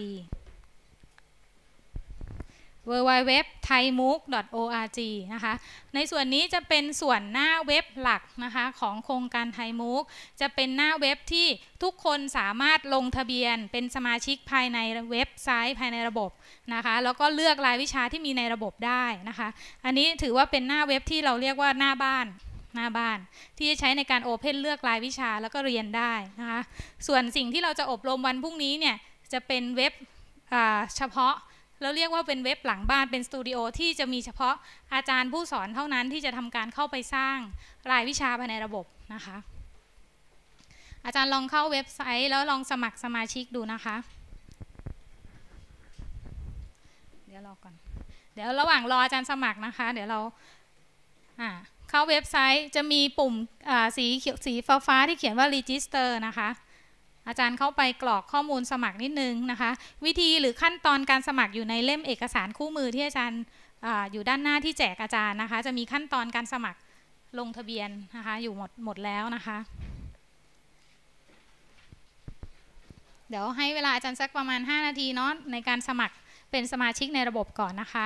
www.thaimook.org นะคะในส่วนนี้จะเป็นส่วนหน้าเว็บหลักนะคะของโครงการ Thaimook จะเป็นหน้าเว็บที่ทุกคนสามารถลงทะเบียนเป็นสมาชิกภายในเว็บไซต์ภายในระบบนะคะแล้วก็เลือกรายวิชาที่มีในระบบได้นะคะอันนี้ถือว่าเป็นหน้าเว็บที่เราเรียกว่าหน้าบ้านที่จะใช้ในการโอเพ่นเลือกรายวิชาแล้วก็เรียนได้นะคะส่วนสิ่งที่เราจะอบรมวันพรุ่งนี้เนี่ยจะเป็นเว็บเฉพาะเราเรียกว่าเป็นเว็บหลังบ้านเป็นสตูดิโอที่จะมีเฉพาะอาจารย์ผู้สอนเท่านั้นที่จะทำการเข้าไปสร้างรายวิชาภายในระบบนะคะอาจารย์ลองเข้าเว็บไซต์แล้วลองสมัครสมาชิกดูนะคะเดี๋ยวรอก่อนเดี๋ยวระหว่างรออาจารย์สมัครนะคะเดี๋ยวเราเข้าเว็บไซต์จะมีปุ่มสีเขียวสีฟ้าที่เขียนว่า register นะคะอาจารย์เข้าไปกรอกข้อมูลสมัครนิดนึงนะคะวิธีหรือขั้นตอนการสมัครอยู่ในเล่มเอกสารคู่มือที่อาจารย์อยู่ด้านหน้าที่แจกอาจารย์นะคะจะมีขั้นตอนการสมัครลงทะเบียนนะคะอยู่หมดแล้วนะคะเดี๋ยวให้เวลาอาจารย์สักประมาณ5นาทีเนาะในการสมัครเป็นสมาชิกในระบบก่อนนะคะ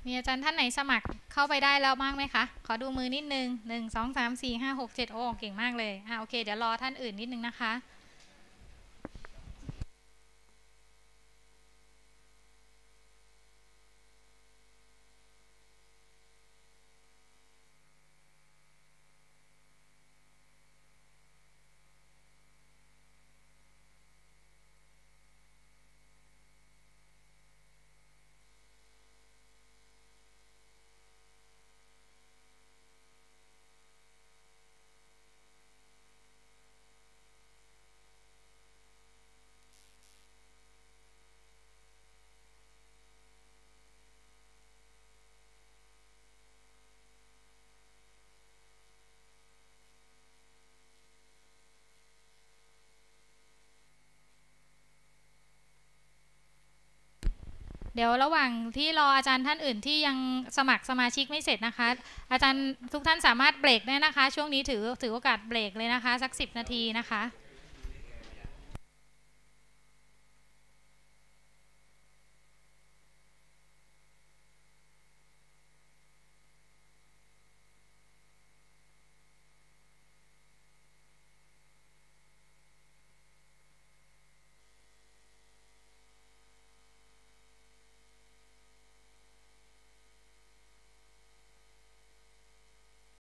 มีอาจารย์ท่านไหนสมัครเข้าไปได้แล้วบ้างไหมคะขอดูมือนิดนึง1 2 3 4 5 6 7โอ้เก่งมากเลยโอเคเดี๋ยวรอท่านอื่นนิดนึงนะคะเดี๋ยวระหว่างที่รออาจารย์ท่านอื่นที่ยังสมัครสมาชิกไม่เสร็จนะคะอาจารย์ทุกท่านสามารถเบรกได้นะคะช่วงนี้ถือโอกาสเบรกเลยนะคะสัก10 นาทีนะคะ